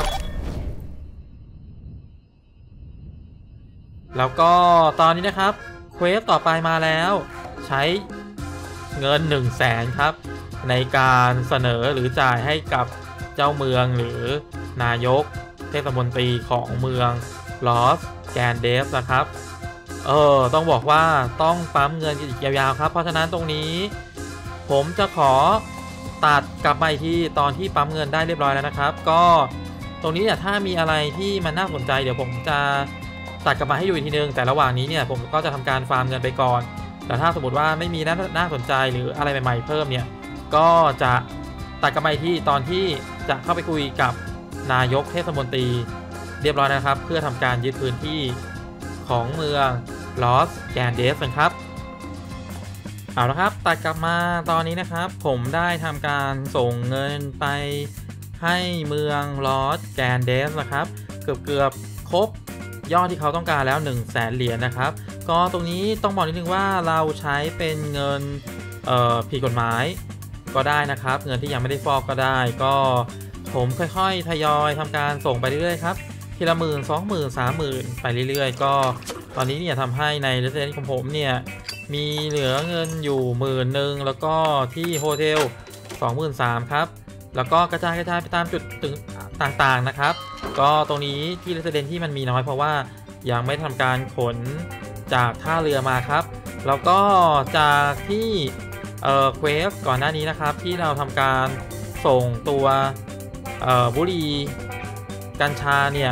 แล้วก็ตอนนี้นะครับเควสต่อไปมาแล้วใช้เงินหนึ่งแสนครับในการเสนอหรือจ่ายให้กับเจ้าเมืองหรือนายกเทศมนตรีของเมืองลอสแกนเดฟนะครับเออต้องบอกว่าต้องปั๊มเงินอีกยาวๆครับเพราะฉะนั้นตรงนี้ผมจะขอตัดกลับไปที่ตอนที่ปั๊มเงินได้เรียบร้อยแล้วนะครับก็ตรงนี้เนี่ยถ้ามีอะไรที่มันน่าสนใจเดี๋ยวผมจะตัดกลับมาให้ดูอีกทีนึงแต่ระหว่างนี้เนี่ยผมก็จะทำการฟาร์มเงินไปก่อนแต่ถ้าสมมติว่าไม่มีน่าน่าสนใจหรืออะไรใหม่ๆเพิ่มเนี่ยก็จะตัดกลับไปที่ตอนที่จะเข้าไปคุยกับนายกเทศมนตรีเรียบร้อยนะครับเพื่อทำการยึดพื้นที่ของเมืองลอสแกนเดสนะครับเอาละครับตัดกลับมาตอนนี้นะครับผมได้ทำการส่งเงินไปให้เมืองลอสแกนเดสนะครับเกือบเกือบครบยอดที่เขาต้องการแล้วหนึ่งแสนเหรียญนะครับก็ตรงนี้ต้องบอกนิดนึงว่าเราใช้เป็นเงินเอ่อผิดกฎหมายก็ได้นะครับเงินที่ยังไม่ได้ฟอกก็ได้ก็ผมค่อยๆทยอยทำการส่งไปเรื่อยๆครับทีละหมื่นสองหมื่นสามหมื่นไปเรื่อยๆก็ตอนนี้เนี่ยทำให้ใน Resident ของผมเนี่ยมีเหลือเงินอยู่หมื่นหนึ่งแล้วก็ที่โฮเทล สองหมื่นสามพัน ครับแล้วก็กระจายกระจายไปตามจุดต่างๆนะครับก็ตรงนี้ที่ Resident ที่มันมีน้อยเพราะว่ายังไม่ทำการขนจากท่าเรือมาครับแล้วก็จากที่เอ่อเควสก่อนหน้านี้นะครับที่เราทำการส่งตัวเอ่อบุหรี่กัญชาเนี่ย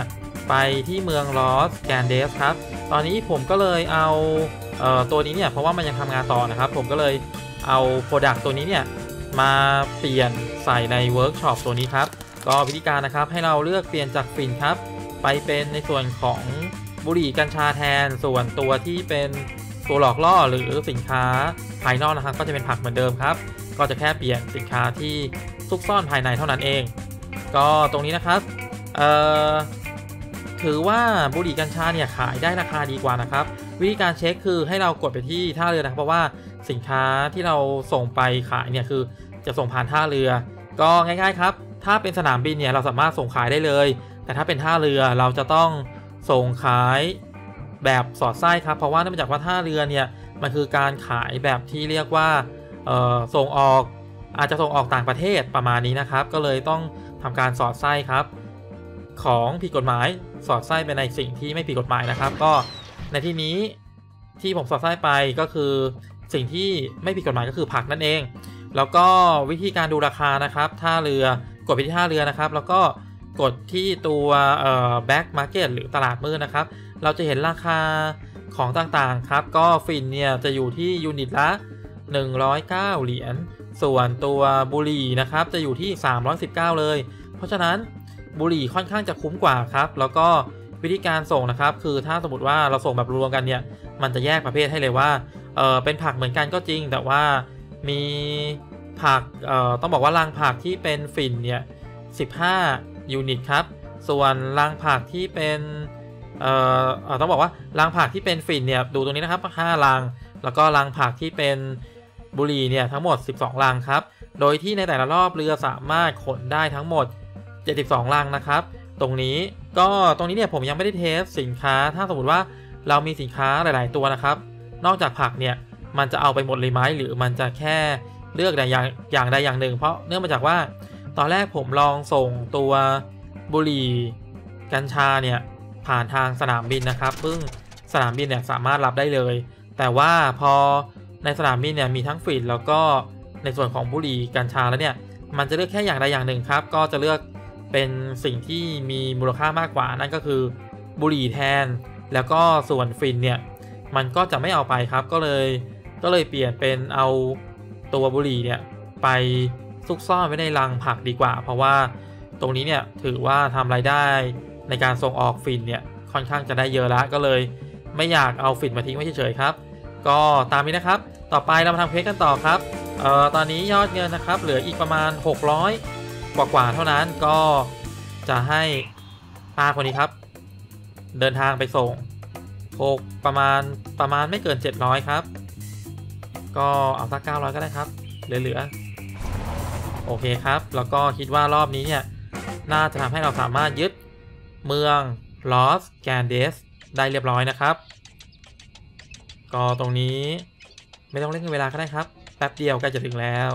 ไปที่เมืองลอสแกนเดสครับตอนนี้ผมก็เลยเอาเอ่อตัวนี้เนี่ยเพราะว่ามันยังทำงานต่อนะครับผมก็เลยเอาโปรดักต์ตัวนี้เนี่ยมาเปลี่ยนใส่ในเวิร์กช็อปตัวนี้ครับก็วิธีการนะครับให้เราเลือกเปลี่ยนจากฝิ่นครับไปเป็นในส่วนของบุหรี่กัญชาแทนส่วนตัวที่เป็นตัวหลอกล่อหรือสินค้าภายนอกนะครับก็จะเป็นผักเหมือนเดิมครับก็จะแค่เปลี่ยนสินค้าที่ซุกซ่อนภายในเท่านั้นเองก็ตรงนี้นะครับเอ่อถือว่าบุหรี่กัญชาเนี่ยขายได้ราคาดีกว่านะครับวิธีการเช็คคือให้เรากดไปที่ท่าเรือนะครับเพราะว่าสินค้าที่เราส่งไปขายเนี่ยคือจะส่งผ่านท่าเรือก็ง่ายๆครับถ้าเป็นสนามบินเนี่ยเราสามารถส่งขายได้เลยแต่ถ้าเป็นท่าเรือเราจะต้องส่งขายแบบสอดไส้ครับเพราะว่าเนื่องจากว่าท่าเรือเนี่ยมันคือการขายแบบที่เรียกว่าเอ่อส่งออกอาจจะส่งออกต่างประเทศประมาณนี้นะครับก็เลยต้องทำการสอดไส้ครับของผิดกฎหมายสอดไส้ไปในสิ่งที่ไม่ผิดกฎหมายนะครับก็ในที่นี้ที่ผมสอดไส้ไปก็คือสิ่งที่ไม่ผิดกฎหมายก็คือผักนั่นเองแล้วก็วิธีการดูราคานะครับท่าเรือกดไปที่ท่าเรือนะครับแล้วก็กดที่ตัวเอ่อ back market หรือตลาดมืดนะครับเราจะเห็นราคาของต่างๆครับก็ฟินเนี่ยจะอยู่ที่ยูนิตละหนึ่งร้อยเก้าเหรียญส่วนตัวบุหรี่นะครับจะอยู่ที่สามร้อยสิบเก้าเลยเพราะฉะนั้นบุหรี่ค่อนข้างจะคุ้มกว่าครับแล้วก็วิธีการส่งนะครับคือถ้าสมมติว่าเราส่งแบบรวมกันเนี่ยมันจะแยกประเภทให้เลยว่าเออเป็นผักเหมือนกันก็จริงแต่ว่ามีผักเอ่อต้องบอกว่ารังผักที่เป็นฝิ่นเนี่ยสิบห้ายูนิตครับส่วนรังผักที่เป็นเอ่อเอ่อต้องบอกว่ารังผักที่เป็นฝิ่นเนี่ยดูตรงนี้นะครับห้ารังแล้วก็รังผักที่เป็นบุหรี่เนี่ยทั้งหมดสิบสองรังครับโดยที่ในแต่ละรอบเรือสามารถขนได้ทั้งหมดเจ็ดสิบสองรังนะครับตรงนี้ก็ตรงนี้เนี่ยผมยังไม่ได้เทสสินค้าถ้าสมมติว่าเรามีสินค้าหลายๆตัวนะครับนอกจากผักเนี่ยมันจะเอาไปหมดเลยไหมหรือมันจะแค่เลือกแต่อย่างอย่างใดอย่างหนึ่งเพราะเนื่องมาจากว่าตอนแรกผมลองส่งตัวบุหรี่กัญชาเนี่ยผ่านทางสนามบินนะครับซึ่งสนามบินเนี่ยสามารถรับได้เลยแต่ว่าพอในสนามบินเนี่ยมีทั้งฝิ่นแล้วก็ในส่วนของบุหรี่กัญชาแล้วเนี่ยมันจะเลือกแค่อย่างใดอย่างหนึ่งครับก็จะเลือกเป็นสิ่งที่มีมูลค่ามากกว่านั่นก็คือบุหรี่แทนแล้วก็ส่วนฝิ่นเนี่ยมันก็จะไม่เอาไปครับก็เลยก็เลยเปลี่ยนเป็นเอาตัวบุหรี่เนี่ยไปซุกซ่อนไว้ในรังผักดีกว่าเพราะว่าตรงนี้เนี่ยถือว่าทำรายได้ในการส่งออกฝิ่นเนี่ยค่อนข้างจะได้เยอะแล้วก็เลยไม่อยากเอาฝิ่นมาทิ้งไว้เฉยๆครับก็ตามนี้นะครับต่อไปเรามาทำเควสกันต่อครับเอ่อตอนนี้ยอดเงินนะครับเหลืออีกประมาณหกร้อยกว่าๆเท่านั้นก็จะให้ป้าคนนี้ครับเดินทางไปส่งหกประมาณประมาณไม่เกินเจ็ดร้อยครับก็เอาสักเก้าร้อยก็ได้ครับเหลือๆโอเคครับแล้วก็คิดว่ารอบนี้เนี่ยน่าจะทำให้เราสามารถยึดเมืองลอสแกนเดสได้เรียบร้อยนะครับก็ตรงนี้ไม่ต้องเร่งเวลาก็ได้ครับแป๊บเดียวใกล้จะถึงแล้ว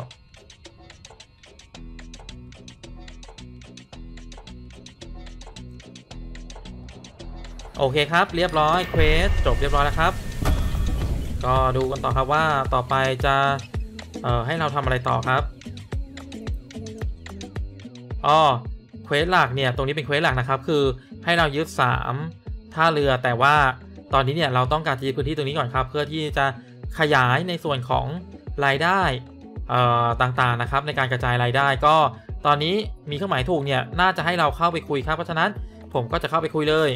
โอเคครับเรียบร้อยเควสจบเรียบร้อยแล้วครับก็ดูกันต่อครับว่าต่อไปจะเอ่อให้เราทำอะไรต่อครับอ๋อเควสหลักเนี่ยตรงนี้เป็นเควสหลักนะครับคือให้เรายึดสามท่าเรือแต่ว่าตอนนี้เนี่ยเราต้องการจะยึดพื้นที่ตรงนี้ก่อนครับเพื่อที่จะขยายในส่วนของรายได้เอ่อต่างๆนะครับในการกระจายรายได้ก็ตอนนี้มีเครื่องหมายถูกเนี่ยน่าจะให้เราเข้าไปคุยครับเพราะฉะนั้นผมก็จะเข้าไปคุยเลย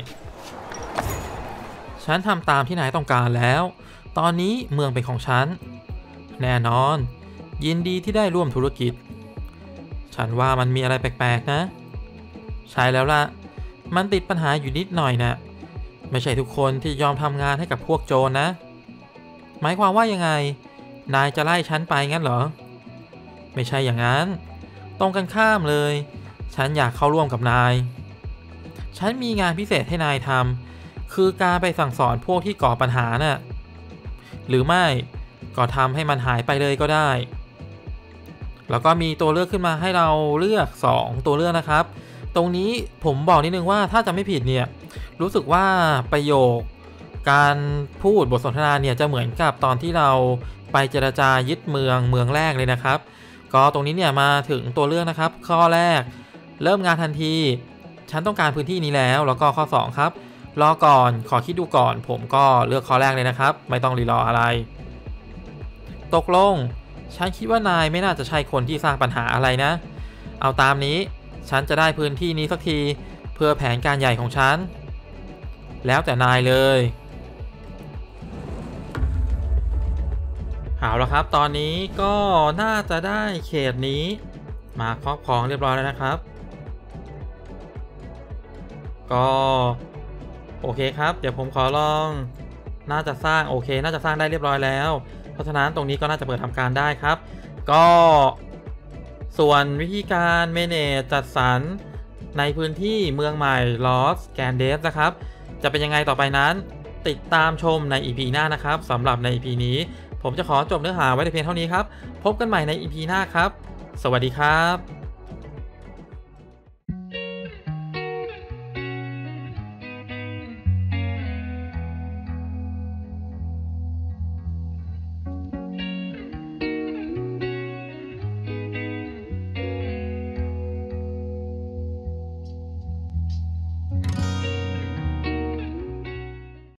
ฉันทำตามที่นายต้องการแล้วตอนนี้เมืองเป็นของฉันแน่นอนยินดีที่ได้ร่วมธุรกิจฉันว่ามันมีอะไรแปลกๆนะใช่แล้วล่ะมันติดปัญหาอยู่นิดหน่อยนะไม่ใช่ทุกคนที่ยอมทำงานให้กับพวกโจร นะหมายความว่ายังไงนายจะไล่ฉันไปงั้นเหรอไม่ใช่อย่างนั้นตรงกันข้ามเลยฉันอยากเข้าร่วมกับนายฉันมีงานพิเศษให้นายทำคือการไปสั่งสอนพวกที่ก่อปัญหาน่ะหรือไม่ก็ทำให้มันหายไปเลยก็ได้แล้วก็มีตัวเลือกขึ้นมาให้เราเลือกสองตัวเลือกนะครับตรงนี้ผมบอกนิดนึงว่าถ้าจะไม่ผิดเนี่ยรู้สึกว่าประโยคการพูดบทสนทนาเนี่ยจะเหมือนกับตอนที่เราไปเจรจายึดเมืองเมืองแรกเลยนะครับก็ตรงนี้เนี่ยมาถึงตัวเลือกนะครับข้อแรกเริ่มงานทันทีฉันต้องการพื้นที่นี้แล้วแล้วก็ข้อสองครับรอก่อนขอคิดดูก่อนผมก็เลือกข้อแรกเลยนะครับไม่ต้องรีรออะไรตกลงฉันคิดว่านายไม่น่าจะใช่คนที่สร้างปัญหาอะไรนะเอาตามนี้ฉันจะได้พื้นที่นี้สักทีเพื่อแผนการใหญ่ของฉันแล้วแต่นายเลยเอาละครับตอนนี้ก็น่าจะได้เขตนี้มาครอบครองเรียบร้อยแล้วนะครับก็โอเคครับเดี๋ยวผมขอลองน่าจะสร้างโอเคน่าจะสร้างได้เรียบร้อยแล้วเพราะฉะนั้นตรงนี้ก็น่าจะเปิดทำการได้ครับก็ส่วนวิธีการ manage จัดสรรในพื้นที่เมืองใหม่ Lost Candace นะครับจะเป็นยังไงต่อไปนั้นติดตามชมใน อี พี หน้านะครับสำหรับใน อี พี นี้ผมจะขอจบเนื้อหาไว้แต่เพียงเท่านี้ครับพบกันใหม่ใน อี พี หน้าครับสวัสดีครับ